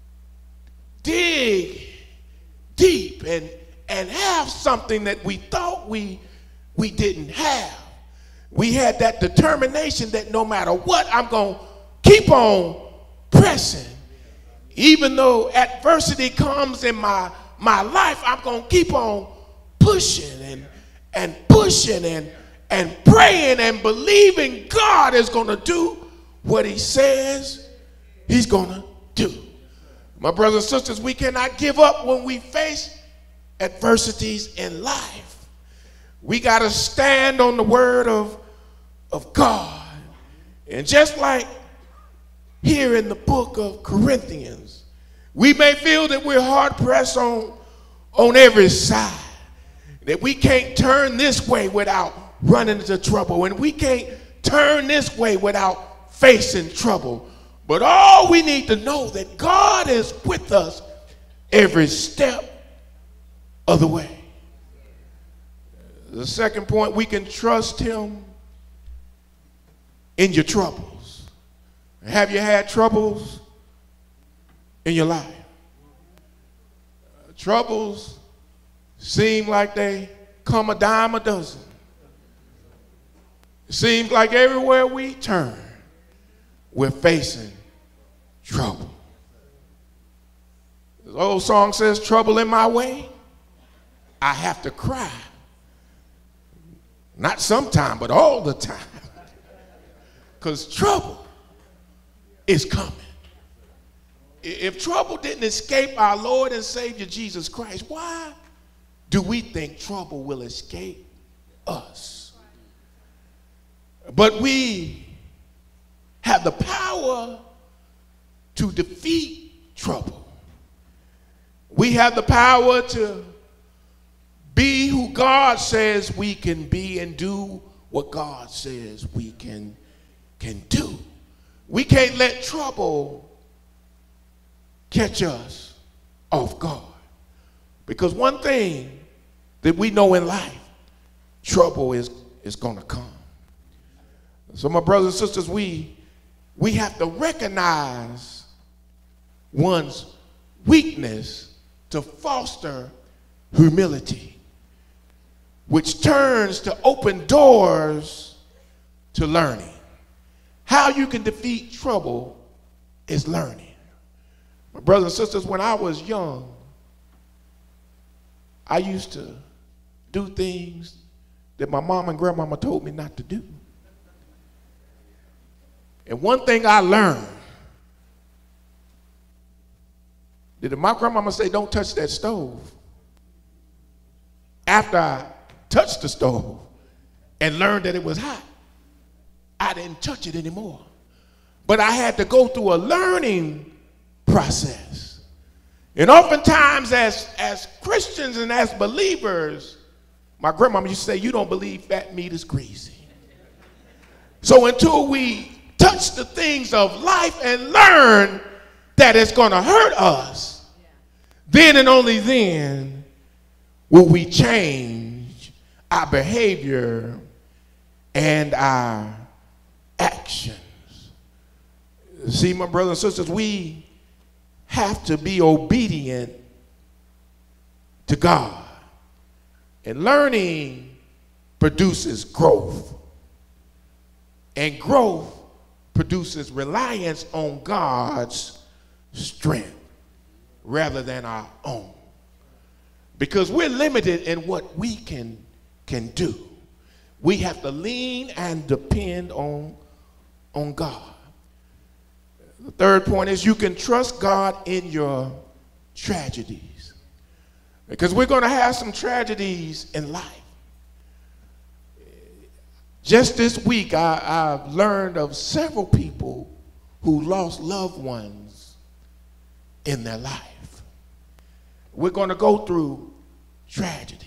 dig deep and, and have something that we thought we, we didn't have. We had that determination that no matter what, I'm going to keep on pressing. Even though adversity comes in my, my life, I'm going to keep on pushing and, and pushing and, and praying and believing God is going to do what he says he's going to do. My brothers and sisters, we cannot give up when we face adversities in life. We got to stand on the word of, of God. And just like here in the book of Corinthians, we may feel that we're hard pressed on, on every side, that we can't turn this way without running into trouble, and we can't turn this way without facing trouble. But all we need to know that God is with us every step of the way. The second point, we can trust him in your troubles. Have you had troubles in your life. Uh, troubles seem like they come a dime a dozen. It seems like everywhere we turn, we're facing trouble. The old song says, trouble in my way, I have to cry. Not sometime, but all the time. Because trouble is coming. If trouble didn't escape our Lord and Savior Jesus Christ, why do we think trouble will escape us? But we have the power to defeat trouble. We have the power to be who God says we can be and do what God says we can, can do. We can't let trouble catch us off guard. Because one thing that we know in life, trouble is, is going to come. So my brothers and sisters, we, we have to recognize one's weakness to foster humility, which turns to open doors to learning. How you can defeat trouble is learning. My brothers and sisters, when I was young, I used to do things that my mom and grandmama told me not to do. And one thing I learned, that if my grandmama say, don't touch that stove, after I touched the stove and learned that it was hot, I didn't touch it anymore. But I had to go through a learning process. And oftentimes as, as Christians and as believers, my grandmama used to say, you don't believe fat meat is greasy. So until we touch the things of life and learn that it's going to hurt us, then and only then will we change our behavior and our actions. See, my brothers and sisters, we have to be obedient to God. And learning produces growth. And growth produces reliance on God's strength rather than our own. Because we're limited in what we can, can do. We have to lean and depend on, on God. The third point is you can trust God in your tragedies. Because we're going to have some tragedies in life. Just this week, I, I've learned of several people who lost loved ones in their life. We're going to go through tragedies.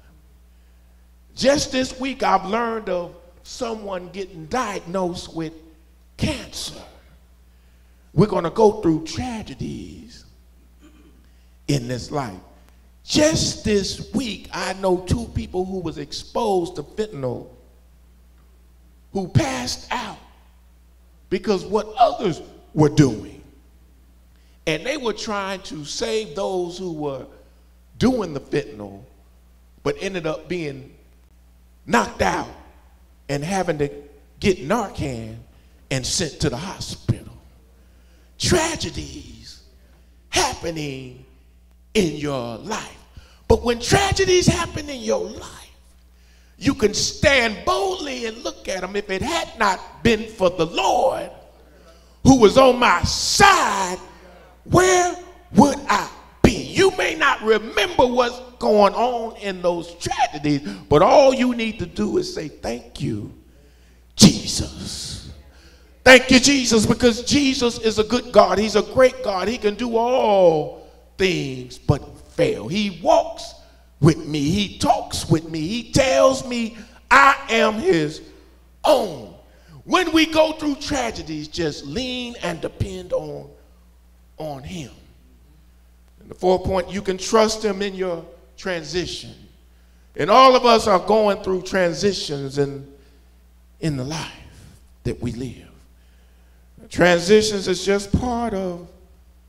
Just this week, I've learned of someone getting diagnosed with cancer. We're going to go through tragedies in this life. Just this week, I know two people who was exposed to fentanyl who passed out because what others were doing. And they were trying to save those who were doing the fentanyl, but ended up being knocked out and having to get Narcan and sent to the hospital. Tragedies happening in your life. But when tragedies happen in your life, you can stand boldly and look at them. If it had not been for the Lord who was on my side, where would I be? You may not remember what's going on in those tragedies, but all you need to do is say, thank you, Jesus. Thank you, Jesus, because Jesus is a good God. He's a great God. He can do all things but fail. He walks with me. He talks with me. He tells me I am his own. When we go through tragedies, just lean and depend on, on him. And the fourth point, you can trust him in your transition. And all of us are going through transitions in, in the life that we live. Transitions is just part of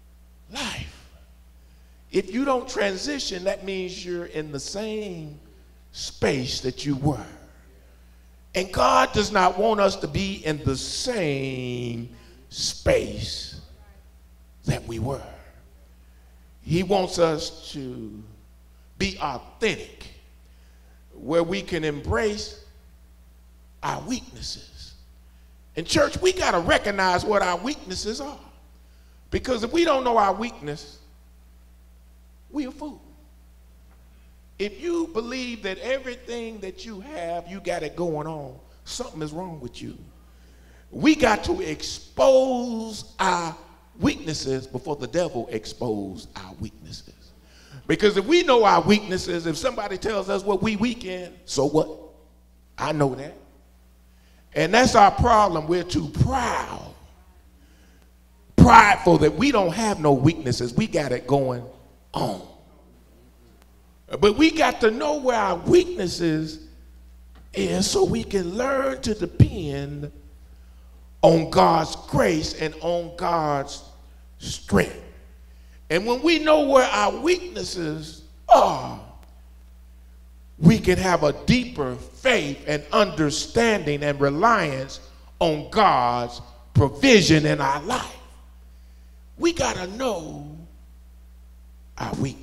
life. If you don't transition, that means you're in the same space that you were. And God does not want us to be in the same space that we were. He wants us to be authentic, where we can embrace our weaknesses. In church, we got to recognize what our weaknesses are. Because if we don't know our weakness, we a fool. If you believe that everything that you have, you got it going on, something is wrong with you. We got to expose our weaknesses before the devil expose our weaknesses. Because if we know our weaknesses, if somebody tells us what we weak in, so what? I know that. And that's our problem. We're too proud, prideful that we don't have no weaknesses. We got it going on. But we got to know where our weaknesses is so we can learn to depend on God's grace and on God's strength. And when we know where our weaknesses are, we can have a deeper faith and understanding and reliance on God's provision in our life. We got to know our weakness.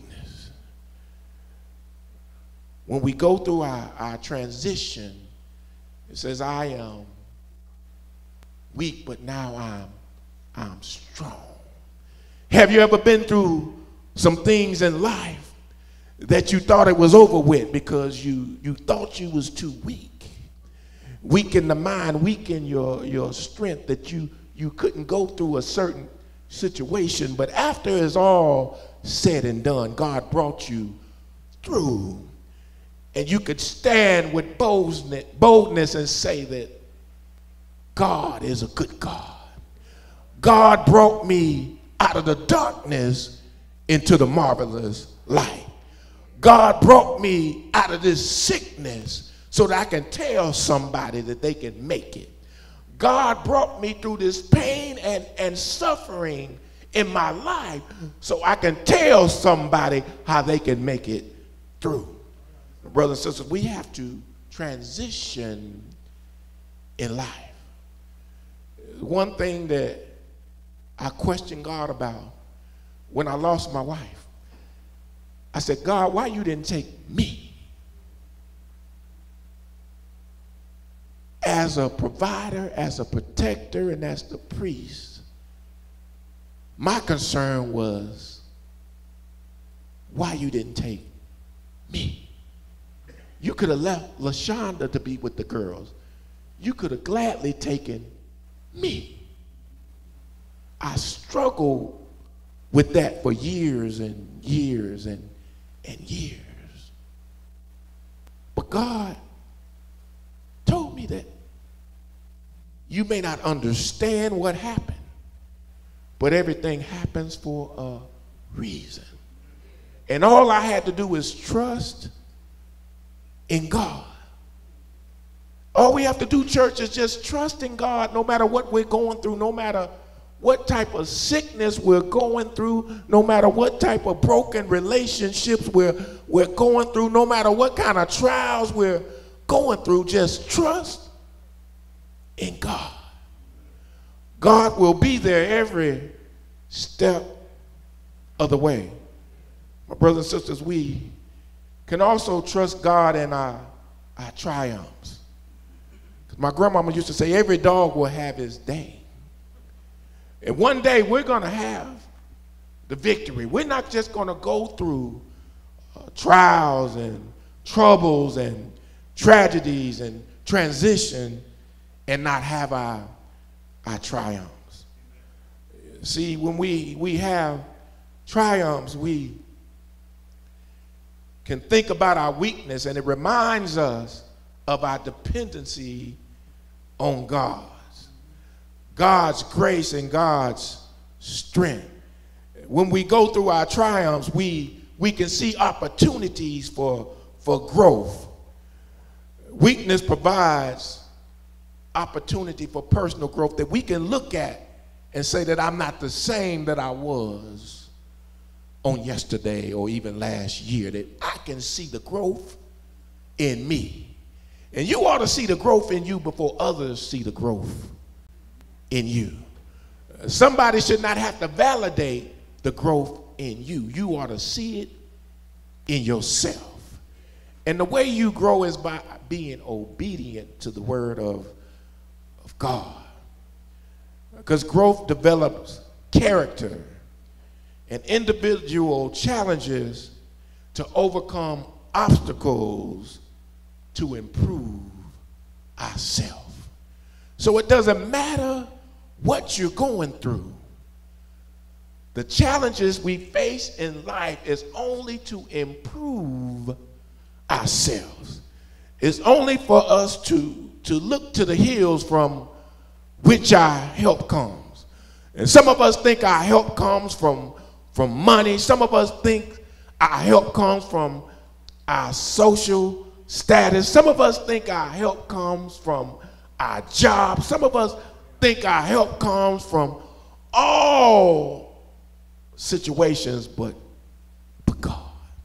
When we go through our, our transition, it says, I am weak, but now I'm, I'm strong. Have you ever been through some things in life that you thought it was over with because you, you thought you was too weak? Weak in the mind, weak in your, your strength, that you, you couldn't go through a certain situation. But after it's all said and done, God brought you through. And you could stand with boldness, boldness and say that God is a good God. God brought me out of the darkness into the marvelous light. God brought me out of this sickness so that I can tell somebody that they can make it. God brought me through this pain and, and suffering in my life so I can tell somebody how they can make it through. Brothers and sisters, we have to transition in life. One thing that I questioned God about when I lost my wife, I said, God, why you didn't take me as a provider, as a protector, and as the priest? My concern was, why you didn't take me? You could have left LaShonda to be with the girls. You could have gladly taken me. I struggled with that for years and years and, and years. But God told me that you may not understand what happened, but everything happens for a reason. And all I had to do is trust in God. All we have to do, church, is just trust in God no matter what we're going through, no matter what type of sickness we're going through, no matter what type of broken relationships we're, we're going through, no matter what kind of trials we're going through, just trust in God. God will be there every step of the way. My brothers and sisters, we can also trust God in our, our triumphs. My grandmama used to say, every dog will have his day. And one day we're going to have the victory. We're not just going to go through uh, trials and troubles and tragedies and transition and not have our, our triumphs. See, when we, we have triumphs, we can think about our weakness, and it reminds us of our dependency on God's, God's grace and God's strength. When we go through our triumphs, we, we can see opportunities for, for growth. Weakness provides opportunity for personal growth that we can look at and say that I'm not the same that I was on yesterday or even last year, that I can see the growth in me. And you ought to see the growth in you before others see the growth in you. Somebody should not have to validate the growth in you. You ought to see it in yourself. And the way you grow is by being obedient to the word of, of God. Because growth develops character and individual challenges to overcome obstacles to improve ourselves. So it doesn't matter what you're going through. The challenges we face in life is only to improve ourselves. It's only for us to, to look to the hills from which our help comes. And some of us think our help comes from, from money. Some of us think our help comes from our social status. Some of us think our help comes from our job. Some of us think our help comes from all situations but, but God.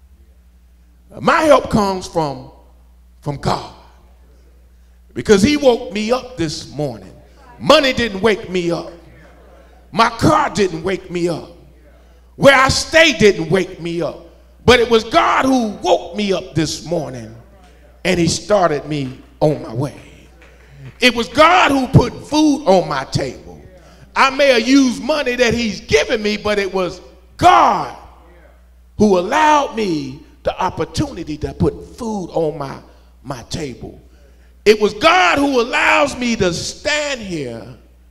My help comes from, from God, because he woke me up this morning. Money didn't wake me up. My car didn't wake me up. Where I stay didn't wake me up. But it was God who woke me up this morning, and he started me on my way. It was God who put food on my table. I may have used money that he's given me, but it was God who allowed me the opportunity to put food on my, my table. It was God who allows me to stand here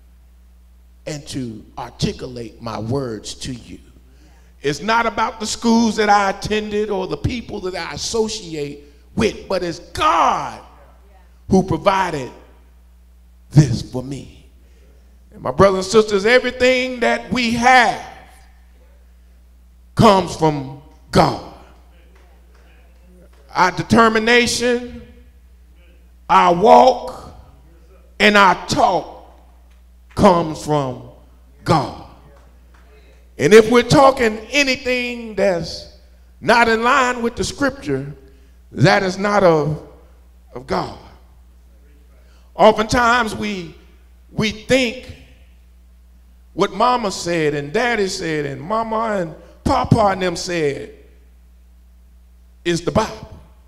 and to articulate my words to you. It's not about the schools that I attended or the people that I associate with, but it's God who provided this for me. And my brothers and sisters, everything that we have comes from God. Our determination, our walk, and our talk comes from God. And if we're talking anything that's not in line with the scripture, that is not of, of God. Oftentimes we, we think what mama said and daddy said and mama and papa and them said is the Bible.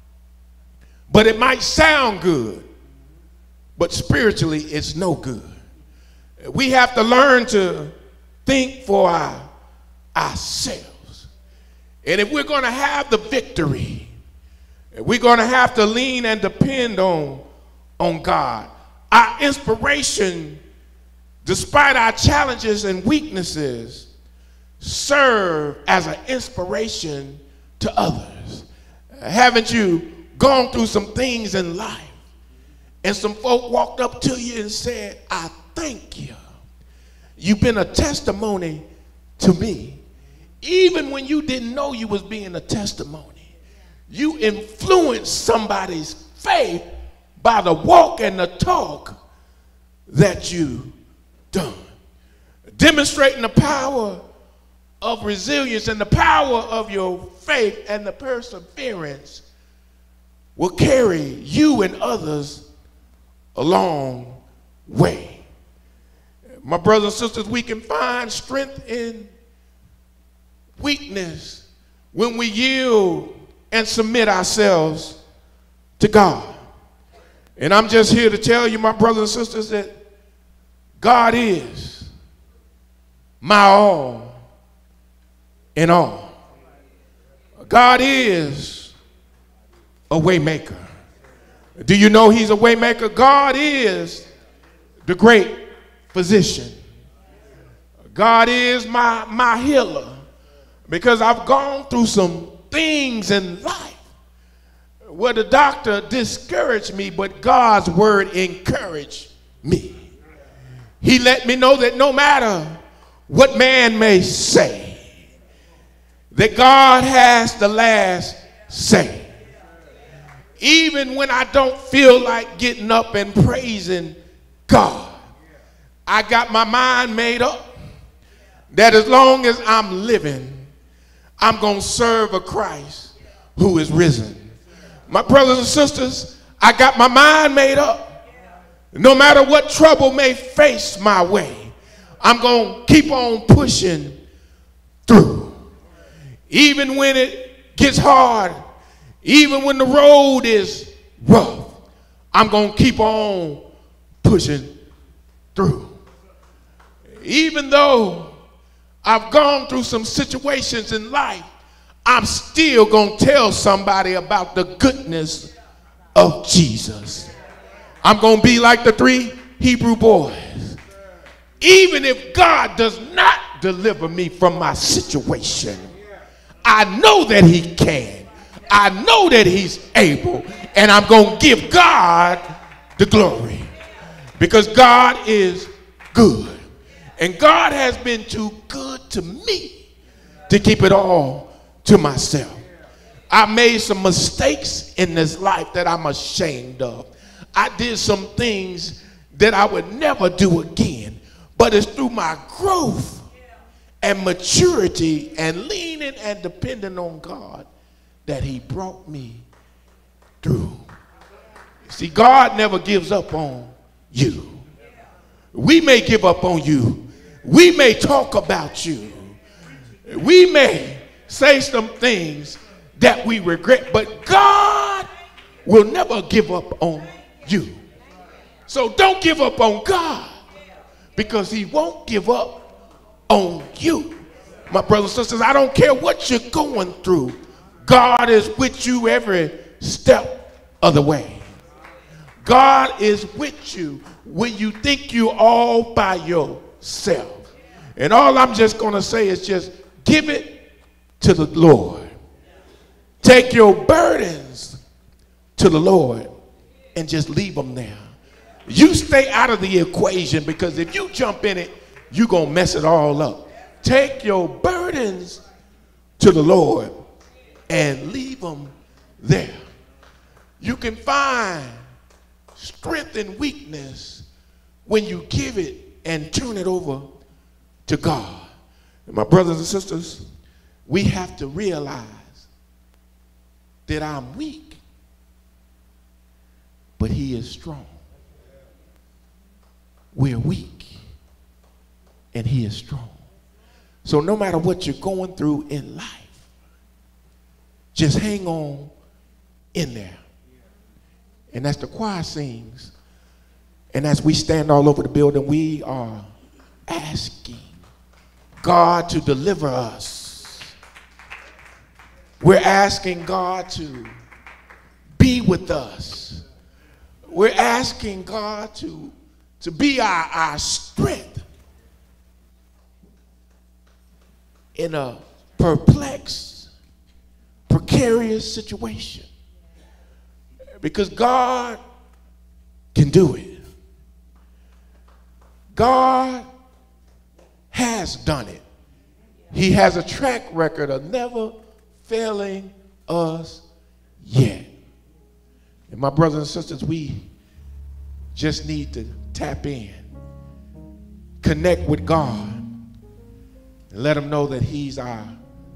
But it might sound good, but spiritually it's no good. We have to learn to think for our, ourselves. And if we're going to have the victory, we're going to have to lean and depend on, on God. Our inspiration, despite our challenges and weaknesses, serve as an inspiration to others. Haven't you gone through some things in life and some folk walked up to you and said, I thank you. You've been a testimony to me. Even when you didn't know you was being a testimony, you influenced somebody's faith by the walk and the talk that you done. Demonstrating the power of resilience and the power of your faith and the perseverance will carry you and others a long way. My brothers and sisters, we can find strength in weakness when we yield and submit ourselves to God. And I'm just here to tell you, my brothers and sisters, that God is my all in all. God is a way maker. Do you know he's a way maker? God is the great physician. God is my, my healer, because I've gone through some things in life where the doctor discouraged me, but God's word encouraged me. He let me know that no matter what man may say, that God has the last say. Even when I don't feel like getting up and praising God, I got my mind made up that as long as I'm living, I'm going to serve a Christ who is risen. My brothers and sisters, I got my mind made up. No matter what trouble may face my way, I'm going to keep on pushing through. Even when it gets hard, even when the road is rough, I'm going to keep on pushing through. Even though I've gone through some situations in life, I'm still going to tell somebody about the goodness of Jesus. I'm going to be like the three Hebrew boys. Even if God does not deliver me from my situation, I know that he can. I know that he's able. And I'm going to give God the glory. Because God is good. And God has been too good to me to keep it all to myself. I made some mistakes in this life that I'm ashamed of. I did some things that I would never do again. But it's through my growth and maturity and leaning and depending on God that he brought me through. See, God never gives up on you. We may give up on you. We may talk about you. We may say some things that we regret, but God will never give up on you. So don't give up on God, because he won't give up on you. My brothers and sisters, I don't care what you're going through. God is with you every step of the way. God is with you when you think you're all by yourself. And all I'm just going to say is just give it to the Lord. Take your burdens to the Lord and just leave them there. You stay out of the equation, because if you jump in it, you're going to mess it all up. Take your burdens to the Lord and leave them there. You can find strength and weakness when you give it and turn it over to God. And my brothers and sisters, we have to realize that I'm weak, but he is strong. We're weak, and he is strong. So no matter what you're going through in life, just hang on in there. And as the choir sings, and as we stand all over the building, we are asking God to deliver us. We're asking God to be with us. We're asking God to, to be our, our strength in a perplexed, precarious situation. Because God can do it. God has done it. He has a track record of never failing us yet. And my brothers and sisters, we just need to tap in, connect with God, and let him know that he's our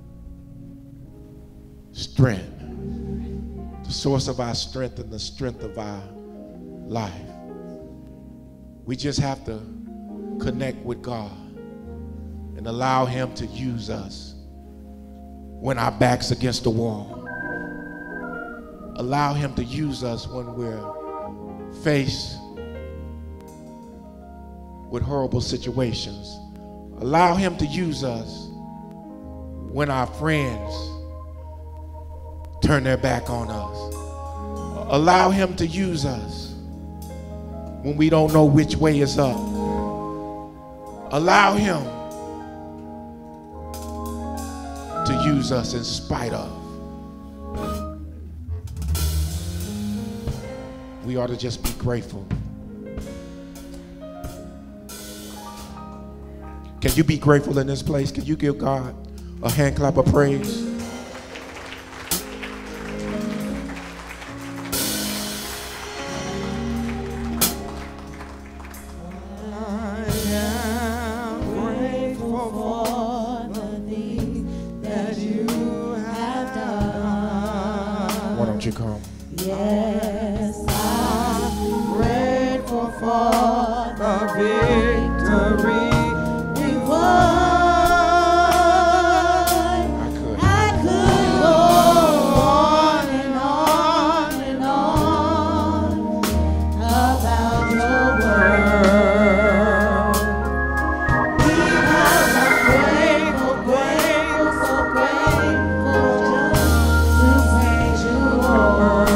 strength, the source of our strength and the strength of our life. We just have to connect with God and allow him to use us when our back's against the wall. Allow him to use us when we're faced with horrible situations. Allow him to use us when our friends turn their back on us. Allow him to use us when we don't know which way is up. Allow him to use us in spite of. We ought to just be grateful. Can you be grateful in this place? Can you give God a hand clap of praise? I am grateful for the things that you you come? Yes, I'm grateful for the victory we won. I could go on and on and on about your word. Because I'm grateful, grateful, so grateful just to praise you, Lord.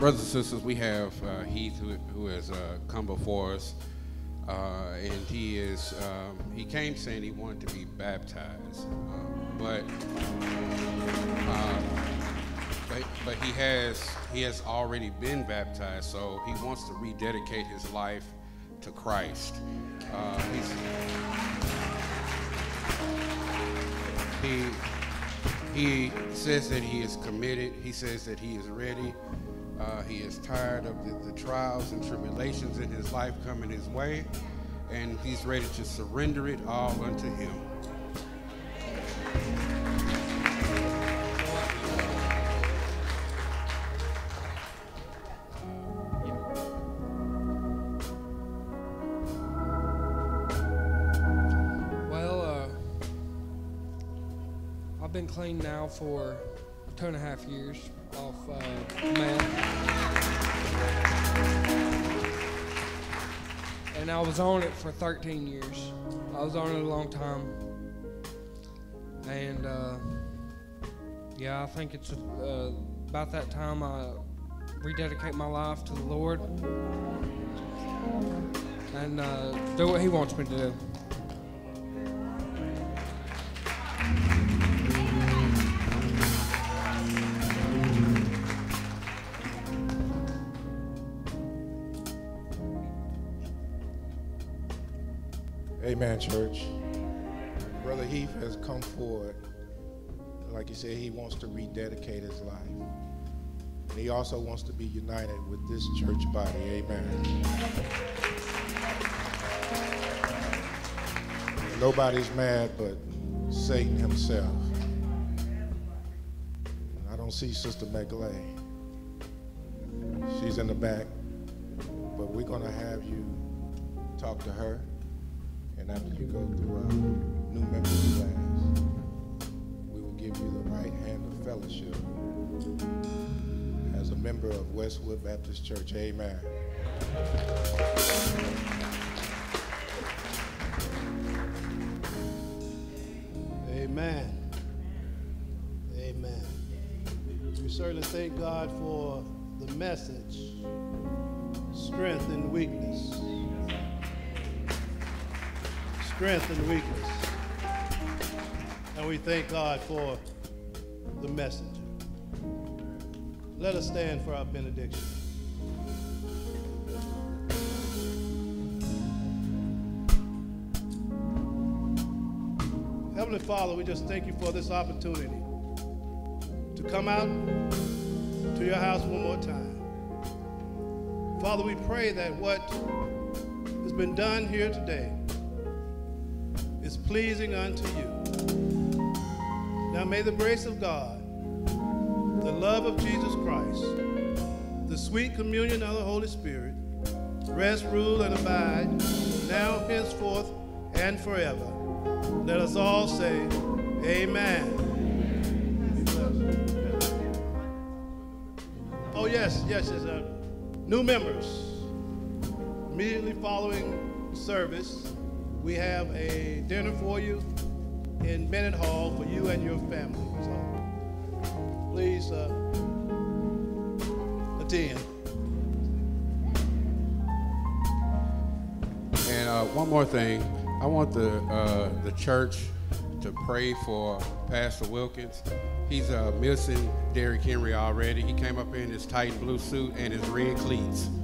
brothers and sisters, we have uh, Heath who, who has uh, come before us, uh, and he is um, he came saying he wanted to be baptized, um, but, uh, but but he has he has already been baptized, so he wants to rededicate his life to Christ. Uh, he's, he. He says that he is committed. He says that he is ready. Uh, he is tired of the, the trials and tribulations in his life coming his way, and he's ready to surrender it all unto him. I've been clean now for two and a half years off uh, meth. And I was on it for thirteen years. I was on it a long time. And uh, yeah, I think it's uh, about that time I rededicate my life to the Lord and uh, do what He wants me to do. Amen, church. Brother Heath has come forward. Like he said, he wants to rededicate his life. And he also wants to be united with this church body. Amen. Nobody's mad but Satan himself. I don't see Sister McGlay. She's in the back. But we're going to have you talk to her. And after you go through our new members class, we will give you the right hand of fellowship as a member of Westwood Baptist Church. Amen. Amen. Amen. We certainly thank God for the message, strength and weakness. Strength and weakness. And we thank God for the messenger. Let us stand for our benediction. Heavenly Father, we just thank you for this opportunity to come out to your house one more time. Father, we pray that what has been done here today is pleasing unto you. Now may the grace of God, the love of Jesus Christ, the sweet communion of the Holy Spirit, rest, rule, and abide now, henceforth, and forever. Let us all say, amen. Oh yes, yes, yes, uh, new members. Immediately following service, we have a dinner for you in Bennett Hall for you and your family. So please uh, attend. And uh, one more thing, I want the uh, the church to pray for Pastor Wilkins. He's uh, missing Derrick Henry already. He came up in his tight blue suit and his red cleats.